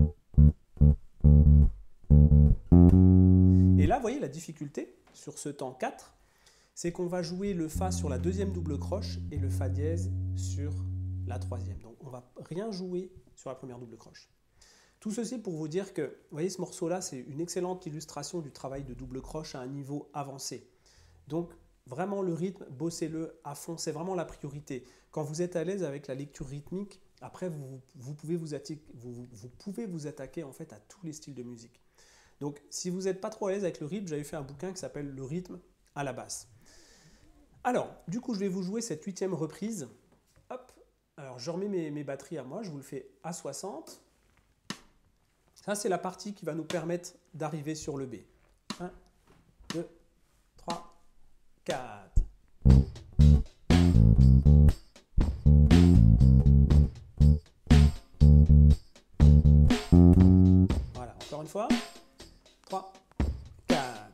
Et là, vous voyez la difficulté sur ce temps 4, c'est qu'on va jouer le Fa sur la deuxième double croche et le Fa dièse sur la troisième. Donc on ne va rien jouer sur la première double croche. Tout ceci pour vous dire que, vous voyez, ce morceau-là, c'est une excellente illustration du travail de double croche à un niveau avancé. Donc, vraiment, le rythme, bossez-le à fond, c'est vraiment la priorité. Quand vous êtes à l'aise avec la lecture rythmique, après, vous pouvez vous attaquer en fait, à tous les styles de musique. Donc, si vous n'êtes pas trop à l'aise avec le rythme, j'avais fait un bouquin qui s'appelle « Le rythme à la basse ». Alors, du coup, je vais vous jouer cette huitième reprise. Hop. Alors, je remets mes batteries à moi, je vous le fais à 60. Ça, c'est la partie qui va nous permettre d'arriver sur le B. 1, 2, 3, 4. Voilà, encore une fois. 3, 4.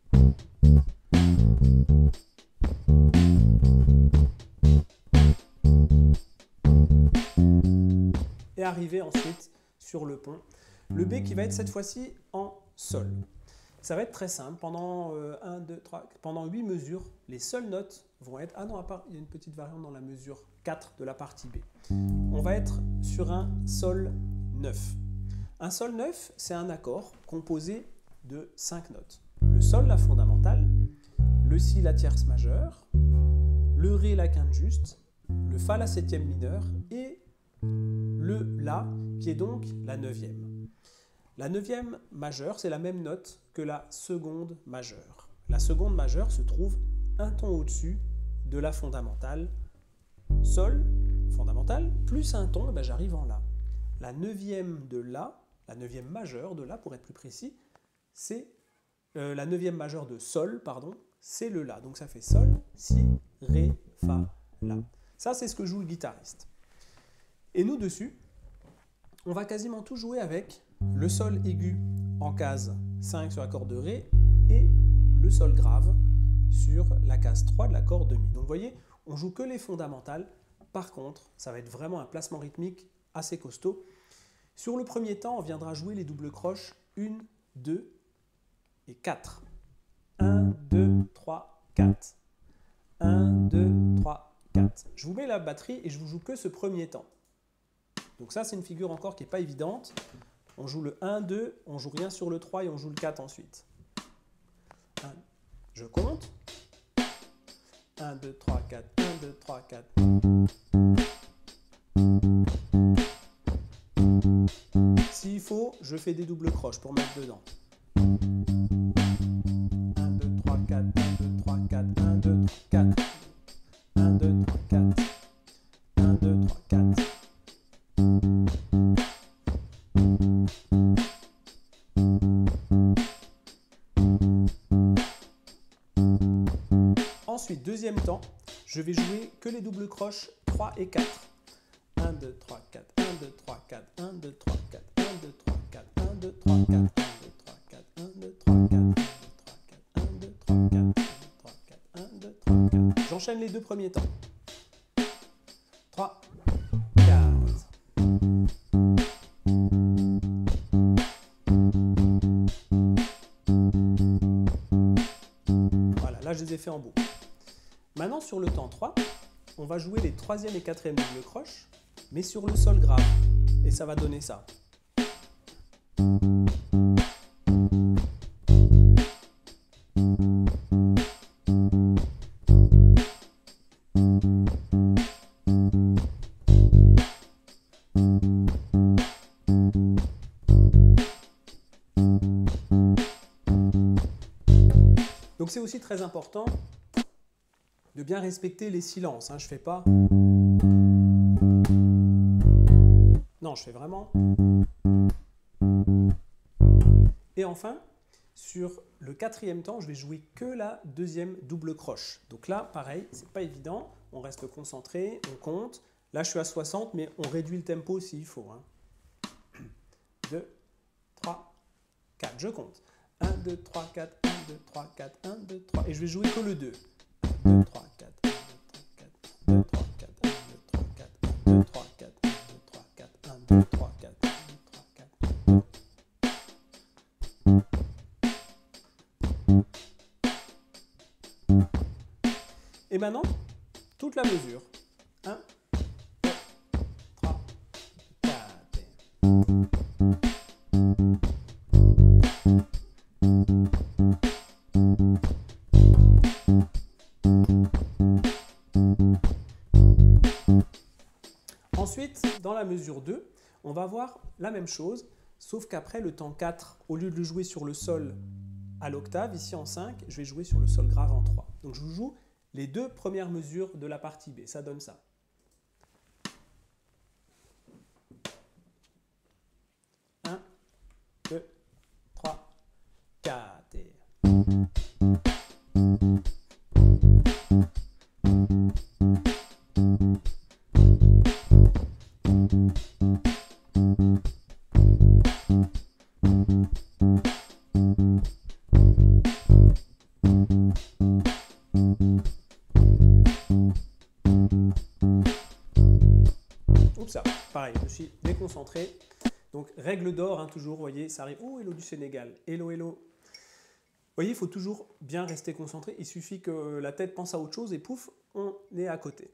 Et arriver ensuite sur le pont. Le B qui va être cette fois-ci en Sol. Ça va être très simple. Pendant 1, 2, 3, pendant 8 mesures, les seules notes vont être... Ah non, à part, il y a une petite variante dans la mesure 4 de la partie B. On va être sur un Sol 9. Un Sol 9, c'est un accord composé de 5 notes. Le Sol, la fondamentale, le Si, la tierce majeure, le Ré, la quinte juste, le Fa, la septième mineure et le La, qui est donc la neuvième. La neuvième majeure, c'est la même note que la seconde majeure. La seconde majeure se trouve un ton au-dessus de la fondamentale. Sol, fondamentale, plus un ton, ben j'arrive en La. La neuvième de La, la neuvième majeure de La, pour être plus précis, c'est la neuvième majeure de Sol, pardon, c'est le La. Donc ça fait Sol, Si, Ré, Fa, La. Ça, c'est ce que joue le guitariste. Et nous, dessus, on va quasiment tout jouer avec le Sol aigu en case 5 sur la corde de Ré et le Sol grave sur la case 3 de l'accord de Mi. Donc vous voyez, on joue que les fondamentales. Par contre, ça va être vraiment un placement rythmique assez costaud. Sur le premier temps, on viendra jouer les doubles croches 1, 2 et 4. 1, 2, 3, 4. 1, 2, 3, 4. Je vous mets la batterie et je vous joue que ce premier temps. Donc ça, c'est une figure encore qui n'est pas évidente. On joue le 1, 2, on joue rien sur le 3 et on joue le 4 ensuite. 1, je compte. 1, 2, 3, 4, 1, 2, 3, 4. S'il faut, je fais des doubles croches pour mettre dedans. 1, 2, 3, 4, 1, 2, 3, 4, 1, 2, 3, 4. 1, 2, 3, 4. 1, 2, 3, 4. Ensuite, deuxième temps, je vais jouer que les doubles croches 3 et 4. 1, 2, 3, 4, 1, 2, 3, 4, 1, 2, 3, 4, 1, 2, 3, 4, 1, 2, 3, 4, 1, 2, 3, 4, 1, 2, 3, 4, 1, 2, 3, 4, 1, 2, 3, 4, 1, 2, 3, 4. J'enchaîne les deux premiers temps. 3, 4. Voilà, là je les ai fait en boucle. Maintenant, sur le temps 3, on va jouer les troisième et quatrième doubles croches, mais sur le Sol grave. Et ça va donner ça. Donc c'est aussi très important de bien respecter les silences. Je fais pas... Non, je fais vraiment... Et enfin, sur le quatrième temps, je vais jouer que la deuxième double croche. Donc là, pareil, c'est pas évident. On reste concentré, on compte. Là, je suis à 60, mais on réduit le tempo s'il faut. 2, 3, 4. Je compte. 1, 2, 3, 4, 1, 2, 3, 4, 1, 2, 3. Et je vais jouer que le 2. 2, 3, 4, 1, 2, 3, 4, 2, 3, 4, 1, 2, 3, 4, 1, 2, 3, 4, 1, 2, 3, 4, 1, 2, 3, 4, 1, 2. Et maintenant, toute la mesure. 1, 2, 3, 4. Ensuite, dans la mesure 2, on va voir la même chose, sauf qu'après le temps 4, au lieu de le jouer sur le Sol à l'octave, ici en 5, je vais jouer sur le Sol grave en 3. Donc je vous joue les deux premières mesures de la partie B. Ça donne ça. 1, 2, 3, 4 et... Oups, pareil, je me suis déconcentré. Donc, règle d'or, toujours, vous voyez, ça arrive. Oh, hello du Sénégal. Hello, hello. Vous voyez, il faut toujours bien rester concentré. Il suffit que la tête pense à autre chose et pouf, on est à côté.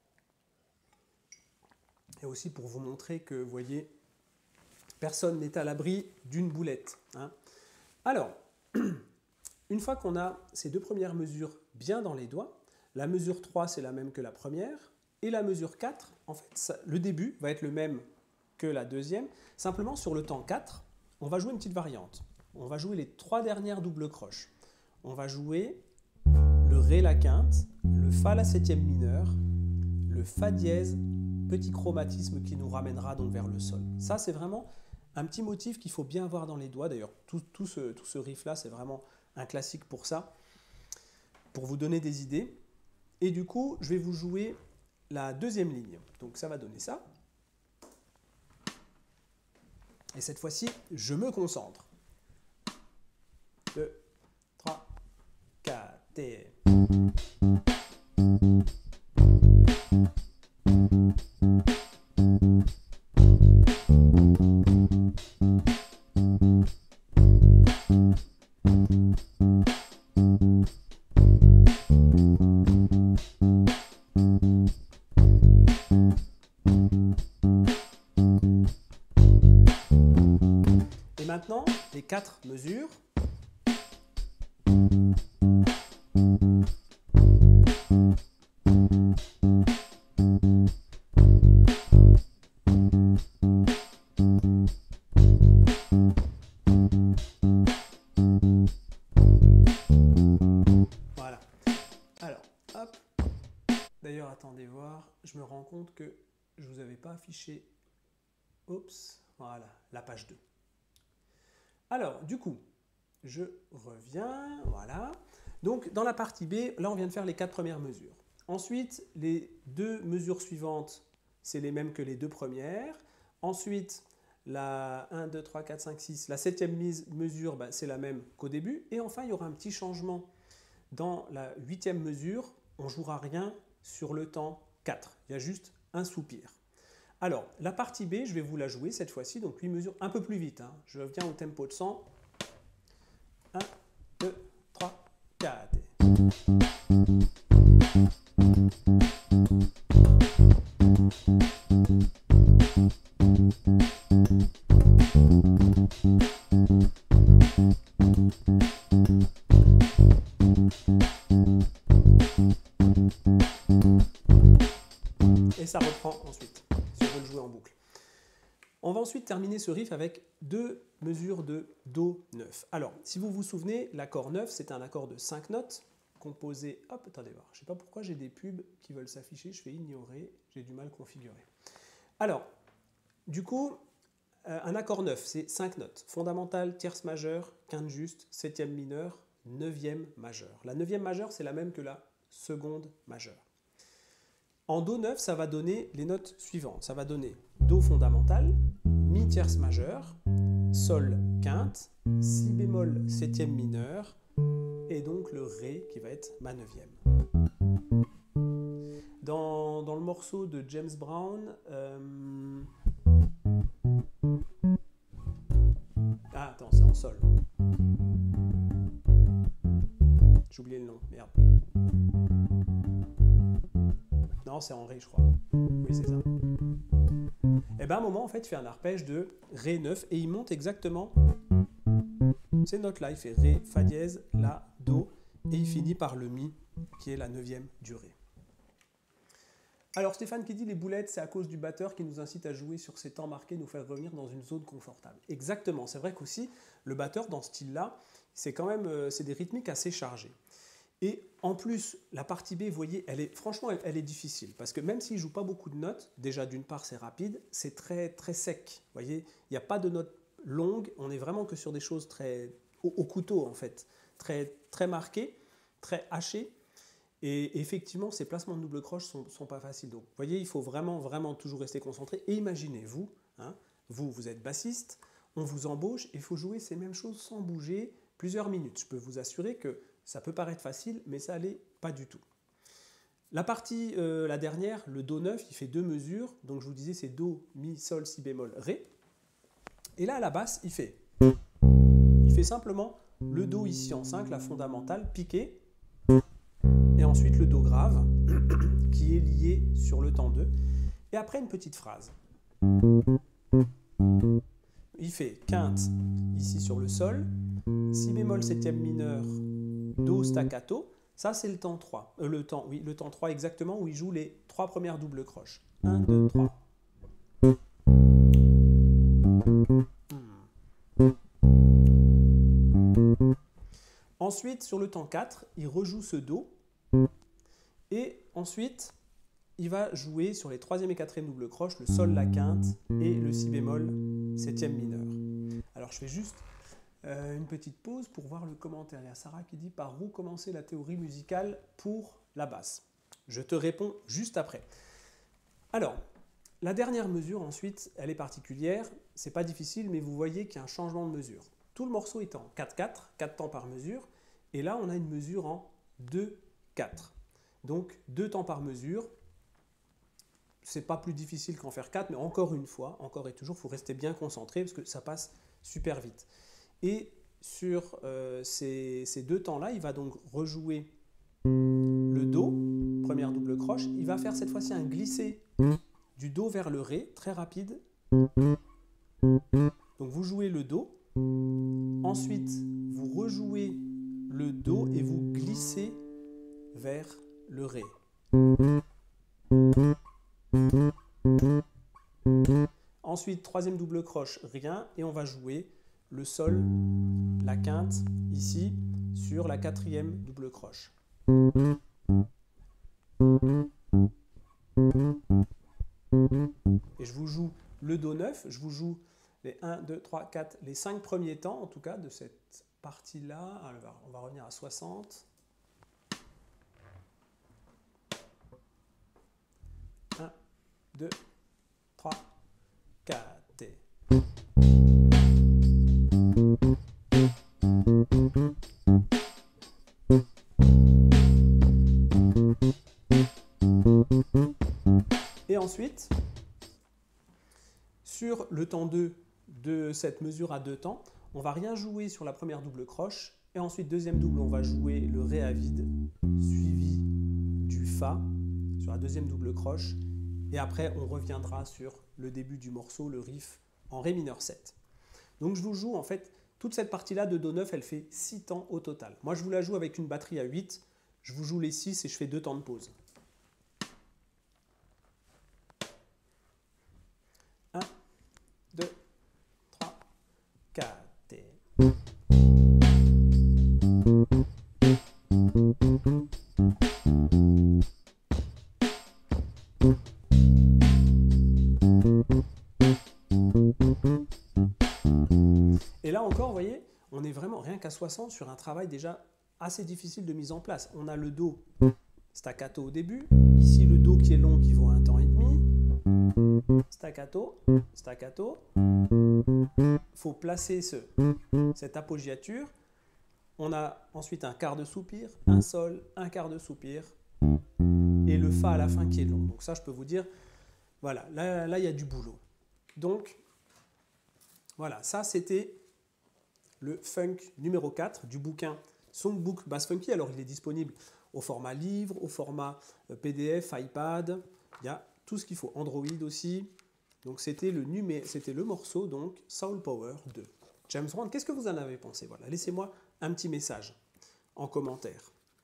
Et aussi pour vous montrer que, vous voyez, personne n'est à l'abri d'une boulette. Alors, une fois qu'on a ces deux premières mesures bien dans les doigts, la mesure 3, c'est la même que la première. Et la mesure 4, en fait, le début va être le même que la deuxième. Simplement, sur le temps 4, on va jouer une petite variante. On va jouer les trois dernières doubles croches. On va jouer le Ré la quinte, le Fa la septième mineure, le Fa dièse, petit chromatisme qui nous ramènera donc vers le Sol. Ça, c'est vraiment un petit motif qu'il faut bien avoir dans les doigts. D'ailleurs, tout ce riff-là, c'est vraiment un classique pour ça. pour vous donner des idées. Et du coup, je vais vous jouer la deuxième ligne. Donc ça va donner ça. Et cette fois-ci, je me concentre. 2, 3, 4 et... Et maintenant, les 4 mesures. Voilà. Alors, hop. D'ailleurs, attendez voir. Je me rends compte que je ne vous avais pas affiché. Oups. Voilà, la page 2. Alors, du coup, je reviens. Voilà. Donc, dans la partie B, là, on vient de faire les 4 premières mesures. Ensuite, les 2 mesures suivantes, c'est les mêmes que les 2 premières. Ensuite, la 1, 2, 3, 4, 5, 6, la 7e mesure, bah, c'est la même qu'au début. Et enfin, il y aura un petit changement. Dans la 8e mesure, on ne jouera rien sur le temps 4. Il y a juste un soupir. Alors, la partie B, je vais vous la jouer cette fois-ci. Donc, 8 mesures un peu plus vite. Hein. Je viens au tempo de 100. 1, 2, 3, 4. Et ça reprend ensuite, si on veut le jouer en boucle. On va ensuite terminer ce riff avec 2 mesures de Do 9. Alors, si vous vous souvenez, l'accord 9, c'est un accord de 5 notes composé... Hop, attendez voir, je ne sais pas pourquoi j'ai des pubs qui veulent s'afficher, je fais ignorer, j'ai du mal configurer. Alors, du coup, un accord 9, c'est 5 notes. Fondamentale, tierce majeure, quinte juste, 7e mineur, 9e majeure. La 9e majeure, c'est la même que la seconde majeure. En Do 9, ça va donner les notes suivantes. Ça va donner Do fondamental, Mi tierce majeure, Sol quinte, Si bémol 7e mineur, et donc le Ré qui va être ma 9e. Dans le morceau de James Brown, ah attends, c'est en Sol. J'ai oublié le nom, merde. Non, c'est en Ré, je crois. Oui, c'est ça. Et bien à un moment, en fait, il fait un arpège de Ré 9 et il monte exactement ces notes-là. Il fait Ré, Fa dièse, La, Do et il finit par le Mi qui est la 9e du Ré. Alors Stéphane qui dit les boulettes, c'est à cause du batteur qui nous incite à jouer sur ces temps marqués, nous faire revenir dans une zone confortable. Exactement, c'est vrai qu'aussi, le batteur dans ce style-là, c'est quand même c'est des rythmiques assez chargées. Et en plus, la partie B, vous voyez, franchement, elle est difficile. Parce que même s'il ne joue pas beaucoup de notes, déjà d'une part c'est rapide, c'est très, très sec. Vous voyez, il n'y a pas de notes longues, on est vraiment que sur des choses très au couteau en fait, très, très marquées, très hachées. Et effectivement, ces placements de double croche ne sont pas faciles. Donc, vous voyez, il faut vraiment, vraiment toujours rester concentré. Et imaginez-vous, hein, vous êtes bassiste, on vous embauche, et il faut jouer ces mêmes choses sans bouger plusieurs minutes. Je peux vous assurer que ça peut paraître facile, mais ça l'est pas du tout. La partie, la dernière, le Do 9, il fait 2 mesures. Donc, je vous disais, c'est Do, Mi, Sol, Si bémol, Ré. Et là, à la basse, il fait simplement le Do ici en 5, la fondamentale, piqué. Et ensuite le Do grave, qui est lié sur le temps 2. Et après, une petite phrase. Il fait quinte ici sur le Sol, Si bémol 7e mineur, Do staccato. Ça, c'est le temps 3. Le temps 3 exactement, où il joue les 3 premières doubles croches. 1, 2, 3. Ensuite, sur le temps 4, il rejoue ce Do. Et ensuite, il va jouer sur les 3e et 4e doubles croches, le Sol, la quinte et le Si bémol 7e mineur. Alors, je fais juste Une petite pause pour voir le commentaire. Il y a Sarah qui dit par où commencer la théorie musicale pour la basse. Je te réponds juste après. Alors, la dernière mesure ensuite, elle est particulière. C'est pas difficile, mais vous voyez qu'il y a un changement de mesure. Tout le morceau est en 4-4, 4 temps par mesure. Et là, on a une mesure en 2-4. Donc, 2 temps par mesure. C'est pas plus difficile qu'en faire 4, mais encore une fois, encore et toujours, il faut rester bien concentré parce que ça passe super vite. Et sur ces 2 temps-là, il va donc rejouer le Do, première double croche. Il va faire cette fois-ci un glissé du Do vers le Ré, très rapide. Donc vous jouez le Do. Ensuite, vous rejouez le Do et vous glissez vers le Ré. Ensuite, troisième double croche, rien. Et on va jouer le Sol, la quinte, ici, sur la quatrième double croche. Et je vous joue le Do 9, je vous joue les 1, 2, 3, 4, les 5 premiers temps, en tout cas, de cette partie-là. Alors, on va revenir à 60. 1, 2, 3, 4. Et ensuite, sur le temps 2 de cette mesure à 2 temps, on ne va rien jouer sur la première double croche. Et ensuite, deuxième double, on va jouer le Ré à vide, suivi du Fa sur la deuxième double croche. Et après, on reviendra sur le début du morceau, le riff en Ré mineur 7. Donc je vous joue en fait, toute cette partie-là de Do 9, elle fait 6 temps au total. Moi, je vous la joue avec une batterie à 8. Je vous joue les 6 et je fais 2 temps de pause. 1, 2, 3, 4. Et là encore, vous voyez, on est vraiment rien qu'à 60 sur un travail déjà assez difficile de mise en place. On a le Do staccato au début, ici le Do qui est long qui vaut 1 temps et demi, staccato, staccato. Il faut placer cette appoggiature. On a ensuite un quart de soupir, un Sol, un quart de soupir et le Fa à la fin qui est long. Donc ça, je peux vous dire, voilà, là il y a du boulot. Donc, voilà, ça c'était le funk numéro 4 du bouquin Songbook Bass Funky. Alors, il est disponible au format livre, au format PDF, iPad. Il y a tout ce qu'il faut. Android aussi. Donc, c'était le morceau, donc, Soul Power de James Brown. Qu'est-ce que vous en avez pensé? Voilà, laissez-moi un petit message en commentaire.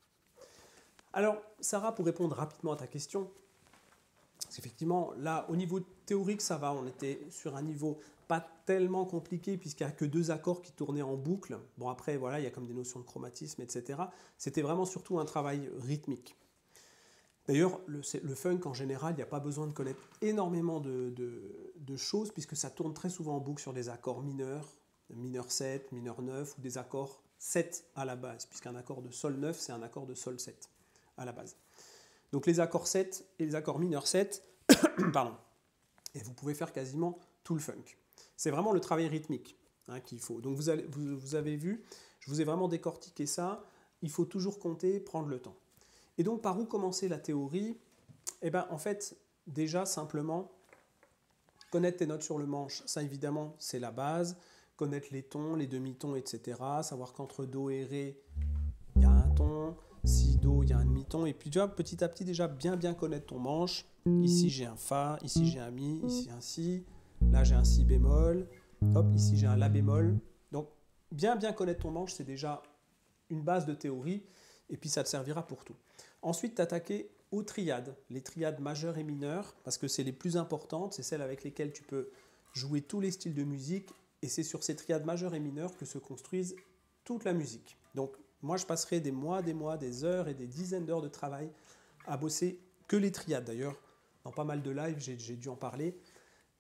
Alors, Sarah, pour répondre rapidement à ta question, parce qu'effectivement, là, au niveau théorique, ça va. On était sur un niveau pas tellement compliqué puisqu'il n'y a que 2 accords qui tournaient en boucle. Bon, après, voilà, il y a comme des notions de chromatisme, etc. C'était vraiment surtout un travail rythmique. D'ailleurs, le funk, en général, il n'y a pas besoin de connaître énormément de choses puisque ça tourne très souvent en boucle sur des accords mineurs, mineur 7, mineur 9 ou des accords 7 à la base, puisqu'un accord de Sol 9, c'est un accord de Sol 7 à la base. Donc les accords 7 et les accords mineurs 7, pardon, et vous pouvez faire quasiment tout le funk. C'est vraiment le travail rythmique qu'il faut. Donc vous avez vu, je vous ai vraiment décortiqué ça. Il faut toujours compter, prendre le temps. Et donc par où commencer la théorie? Eh bien en fait, déjà simplement, connaître tes notes sur le manche, ça évidemment c'est la base. Connaître les tons, les demi-tons, etc. Savoir qu'entre Do et Ré, il y a un ton. Si Do, il y a un demi-ton. Et puis tu vois, petit à petit déjà bien connaître ton manche. Ici j'ai un Fa, ici j'ai un Mi, ici un Si. Là, j'ai un Si bémol. Hop, ici, j'ai un La bémol. Donc, bien connaître ton manche, c'est déjà une base de théorie. Et puis, ça te servira pour tout. Ensuite, t'attaquer aux triades. Les triades majeures et mineures, parce que c'est les plus importantes. C'est celles avec lesquelles tu peux jouer tous les styles de musique. Et c'est sur ces triades majeures et mineures que se construisent toute la musique. Donc, moi, je passerai des mois, des heures et des dizaines d'heures de travail à bosser que les triades. D'ailleurs, dans pas mal de lives, j'ai dû en parler.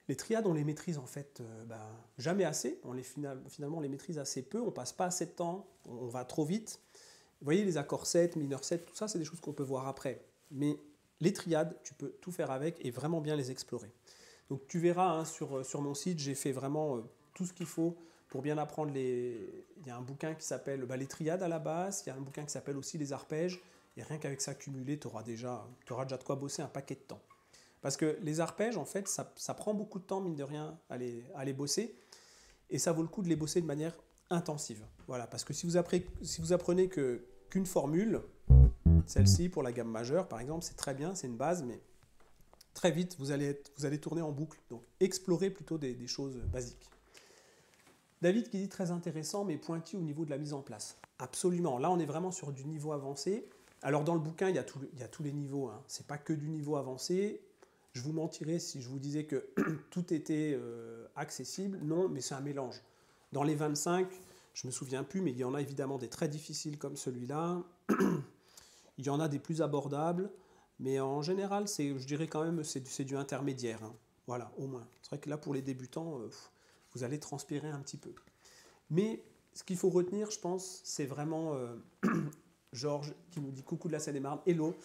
Les triades, on les maîtrise en fait jamais assez. Finalement, on les maîtrise assez peu. On passe pas assez de temps. On va trop vite. Vous voyez, les accords 7, mineur 7, tout ça, c'est des choses qu'on peut voir après. Mais les triades, tu peux tout faire avec et vraiment bien les explorer. Donc tu verras hein, sur mon site, j'ai fait vraiment tout ce qu'il faut pour bien apprendre les... Il y a un bouquin qui s'appelle les triades à la base, il y a un bouquin qui s'appelle aussi les arpèges, et rien qu'avec ça cumulé, tu auras déjà de quoi bosser un paquet de temps. Parce que les arpèges, en fait, ça prend beaucoup de temps, mine de rien, à les bosser, et ça vaut le coup de les bosser de manière intensive. Voilà, parce que si vous apprenez qu'une formule, celle-ci pour la gamme majeure, par exemple, c'est très bien, c'est une base, mais très vite, vous allez tourner en boucle. Donc, explorez plutôt des choses basiques. David qui dit très intéressant, mais pointu au niveau de la mise en place. Absolument. Là, on est vraiment sur du niveau avancé. Alors, dans le bouquin, il y a tous les niveaux. Hein. Ce n'est pas que du niveau avancé. Je vous mentirais si je vous disais que tout était accessible. Non, mais c'est un mélange. Dans les 25, je ne me souviens plus, mais il y en a évidemment des très difficiles comme celui-là. Il y en a des plus abordables. Mais en général, je dirais quand même c'est du intermédiaire. Hein. Voilà, au moins. C'est vrai que là, pour les débutants, vous allez transpirer un petit peu. Mais ce qu'il faut retenir, je pense, c'est vraiment Georges qui nous dit coucou de la Seine-et-Marne, hello.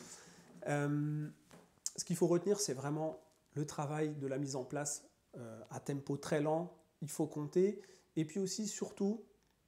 Ce qu'il faut retenir, c'est vraiment le travail de la mise en place à tempo très lent. Il faut compter. Et puis aussi, surtout,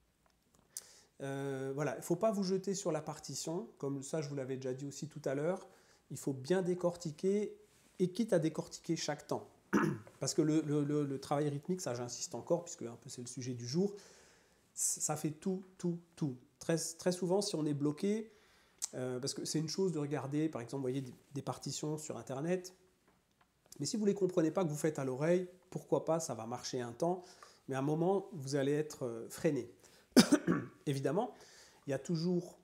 voilà, il ne faut pas vous jeter sur la partition. Comme ça, je vous l'avais déjà dit aussi tout à l'heure. Il faut bien décortiquer, et quitte à décortiquer chaque temps. Parce que le travail rythmique, ça j'insiste encore, puisque un peu c'est le sujet du jour, ça fait tout. Très, très souvent, si on est bloqué, parce que c'est une chose de regarder, par exemple, vous voyez des partitions sur Internet, mais si vous ne les comprenez pas, que vous faites à l'oreille, pourquoi pas, ça va marcher un temps, mais à un moment, vous allez être freiné. Évidemment, il y a toujours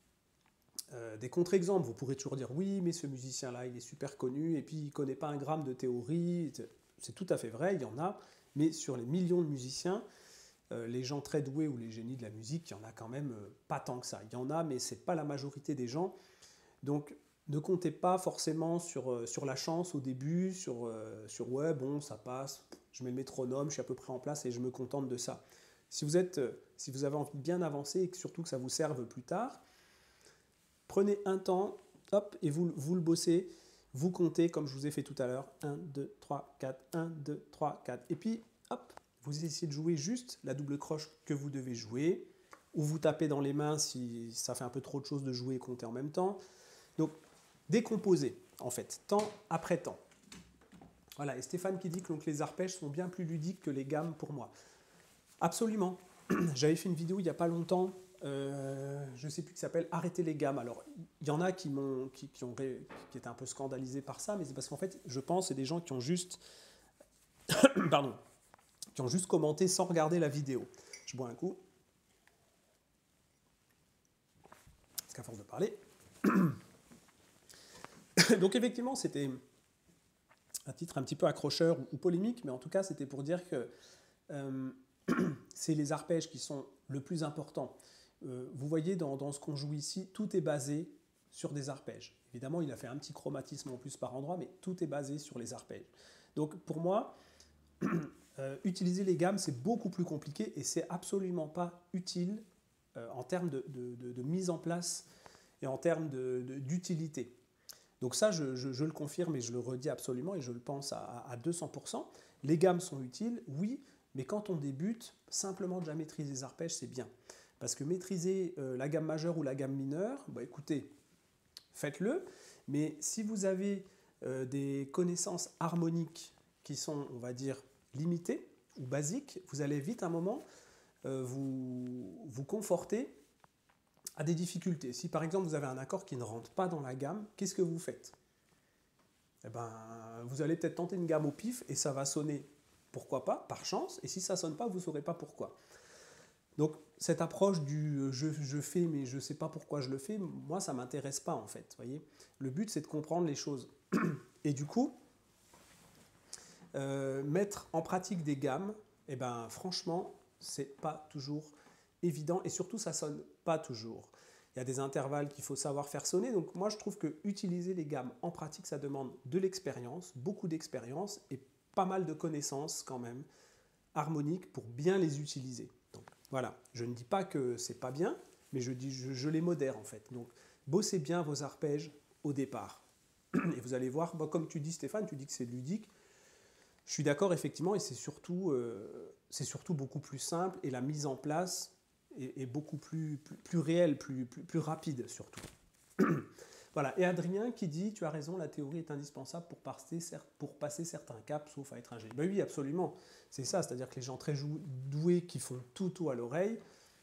des contre-exemples. Vous pourrez toujours dire oui, mais ce musicien-là, il est super connu et puis il ne connaît pas un gramme de théorie. C'est tout à fait vrai, il y en a, mais sur les millions de musiciens, les gens très doués ou les génies de la musique, il y en a quand même pas tant que ça. Il y en a, mais ce n'est pas la majorité des gens. Donc ne comptez pas forcément sur la chance au début, sur ouais, bon, ça passe, je mets le métronome, je suis à peu près en place et je me contente de ça. Si vous avez envie de bien avancer et que surtout que ça vous serve plus tard, prenez un temps, hop, et vous le bossez, vous comptez comme je vous ai fait tout à l'heure, 1, 2, 3, 4, 1, 2, 3, 4, et puis hop, vous essayez de jouer juste la double croche que vous devez jouer, ou vous tapez dans les mains si ça fait un peu trop de choses de jouer et compter en même temps. Donc, décomposez, en fait, temps après temps. Voilà, et Stéphane qui dit que donc, les arpèges sont bien plus ludiques que les gammes pour moi. Absolument. J'avais fait une vidéo il n'y a pas longtemps, je ne sais plus, qui s'appelle Arrêtez les gammes. Alors, il y en a qui étaient un peu scandalisés par ça, mais c'est parce qu'en fait, je pense, c'est des gens qui ont juste pardon, qui ont juste commenté sans regarder la vidéo. Je bois un coup. Parce qu'à force de parler. Donc effectivement, c'était un titre un petit peu accrocheur ou polémique, mais en tout cas, c'était pour dire que c'est les arpèges qui sont le plus important. Vous voyez, dans ce qu'on joue ici, tout est basé sur des arpèges. Évidemment, il a fait un petit chromatisme en plus par endroit, mais tout est basé sur les arpèges. Donc pour moi, utiliser les gammes, c'est beaucoup plus compliqué et c'est absolument pas utile en termes de mise en place et en termes d'utilité. Donc ça, je le confirme et je le redis absolument et je le pense à 200%. Les gammes sont utiles, oui, mais quand on débute, simplement déjà maîtriser les arpèges, c'est bien. Parce que maîtriser la gamme majeure ou la gamme mineure, écoutez, faites-le, mais si vous avez des connaissances harmoniques qui sont, on va dire, limitées ou basiques, vous allez vite à un moment vous conforter à des difficultés. Si par exemple vous avez un accord qui ne rentre pas dans la gamme, qu'est-ce que vous faites ? Eh ben, vous allez peut-être tenter une gamme au pif et ça va sonner, pourquoi pas, par chance, et si ça ne sonne pas, vous ne saurez pas pourquoi. Donc cette approche du je fais mais je ne sais pas pourquoi je le fais, moi ça ne m'intéresse pas en fait. Voyez, le but c'est de comprendre les choses. Et du coup, mettre en pratique des gammes, eh ben, franchement, c'est pas toujours évident et surtout ça sonne pas toujours. Il y a des intervalles qu'il faut savoir faire sonner, donc moi je trouve que utiliser les gammes en pratique, ça demande de l'expérience, beaucoup d'expérience, et pas mal de connaissances quand même, harmoniques, pour bien les utiliser. Donc voilà, je ne dis pas que c'est pas bien, mais je les modère en fait. Donc bossez bien vos arpèges au départ. Et vous allez voir, bon, comme tu dis Stéphane, tu dis que c'est ludique. Je suis d'accord effectivement, et c'est surtout beaucoup plus simple, et la mise en place est beaucoup plus réelle, plus rapide surtout. Voilà, et Adrien qui dit, tu as raison, la théorie est indispensable pour passer certains caps, sauf à être un génie. Ben oui, absolument, c'est ça, c'est-à-dire que les gens très doués qui font tout à l'oreille,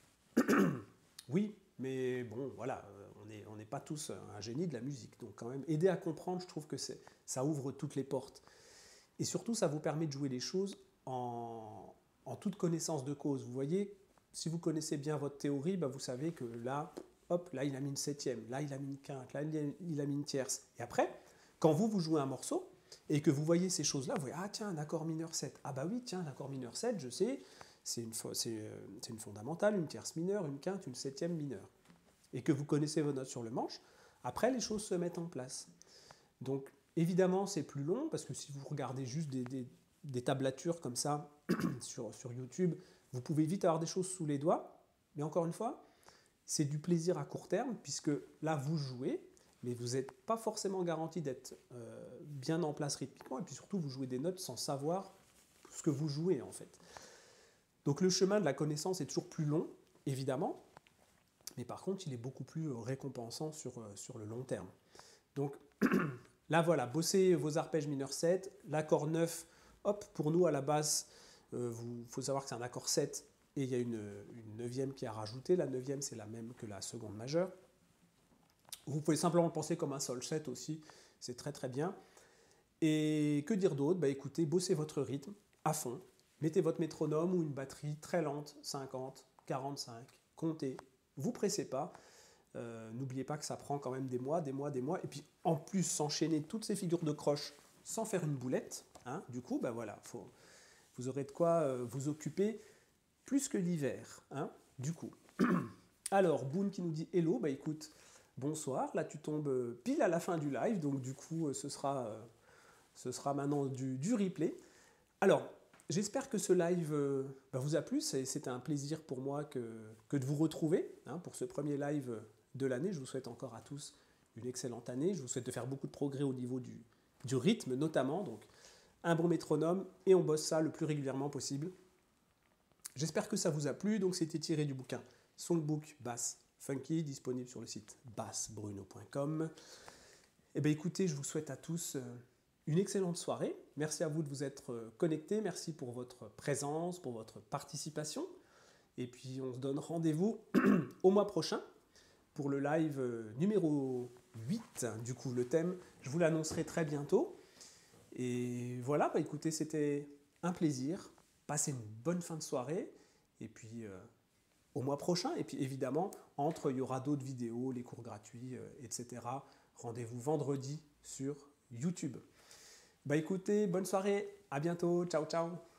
oui, mais bon, voilà, on n'est pas tous un génie de la musique, donc quand même, aider à comprendre, je trouve que ça ouvre toutes les portes. Et surtout, ça vous permet de jouer les choses en toute connaissance de cause. Vous voyez, si vous connaissez bien votre théorie, ben vous savez que là, hop, là il a mis une septième, là il a mis une quinte, là il a mis une tierce. Et après, quand vous jouez un morceau et que vous voyez ces choses-là, vous voyez, ah tiens, un accord mineur 7. Ah bah oui, tiens, l'accord mineur 7, je sais, c'est une fondamentale, une tierce mineure, une quinte, une septième mineure. Et que vous connaissez vos notes sur le manche, après les choses se mettent en place. Donc évidemment, c'est plus long, parce que si vous regardez juste des tablatures comme ça sur YouTube, vous pouvez vite avoir des choses sous les doigts. Mais encore une fois, c'est du plaisir à court terme, puisque là, vous jouez, mais vous n'êtes pas forcément garanti d'être bien en place rythmiquement, et puis surtout, vous jouez des notes sans savoir ce que vous jouez, en fait. Donc le chemin de la connaissance est toujours plus long, évidemment, mais par contre, il est beaucoup plus récompensant sur le long terme. Donc là, voilà, bossez vos arpèges mineurs 7, l'accord 9, hop, pour nous, à la basse, faut savoir que c'est un accord 7, et il y a une neuvième qui est rajoutée. La neuvième, c'est la même que la seconde majeure. Vous pouvez simplement le penser comme un sol 7 aussi, c'est très très bien. Et que dire d'autre? Bah écoutez, bossez votre rythme à fond, mettez votre métronome ou une batterie très lente, 50, 45, comptez, vous pressez pas. N'oubliez pas que ça prend quand même des mois, et puis en plus s'enchaîner toutes ces figures de croche sans faire une boulette, hein, du coup, bah voilà, vous aurez de quoi vous occuper plus que l'hiver, hein, du coup. Alors, Boone qui nous dit hello, bah écoute, bonsoir, là tu tombes pile à la fin du live, donc du coup ce sera maintenant du replay. Alors, j'espère que ce live vous a plu, c'était un plaisir pour moi que de vous retrouver, hein, pour ce premier live de l'année. Je vous souhaite encore à tous une excellente année, je vous souhaite de faire beaucoup de progrès au niveau du rythme notamment, donc un bon métronome, et on bosse ça le plus régulièrement possible. J'espère que ça vous a plu, donc c'était tiré du bouquin Songbook Bass Funky, disponible sur le site bassbruno.com. Et bien écoutez, je vous souhaite à tous une excellente soirée. Merci à vous de vous être connectés, merci pour votre présence, pour votre participation. Et puis on se donne rendez-vous au mois prochain pour le live numéro 8. Du coup, le thème, je vous l'annoncerai très bientôt. Et voilà, bah écoutez, c'était un plaisir. Passez une bonne fin de soirée, et puis au mois prochain. Et puis évidemment, il y aura d'autres vidéos, les cours gratuits, etc. Rendez-vous vendredi sur YouTube. Bah écoutez, bonne soirée, à bientôt, ciao ciao.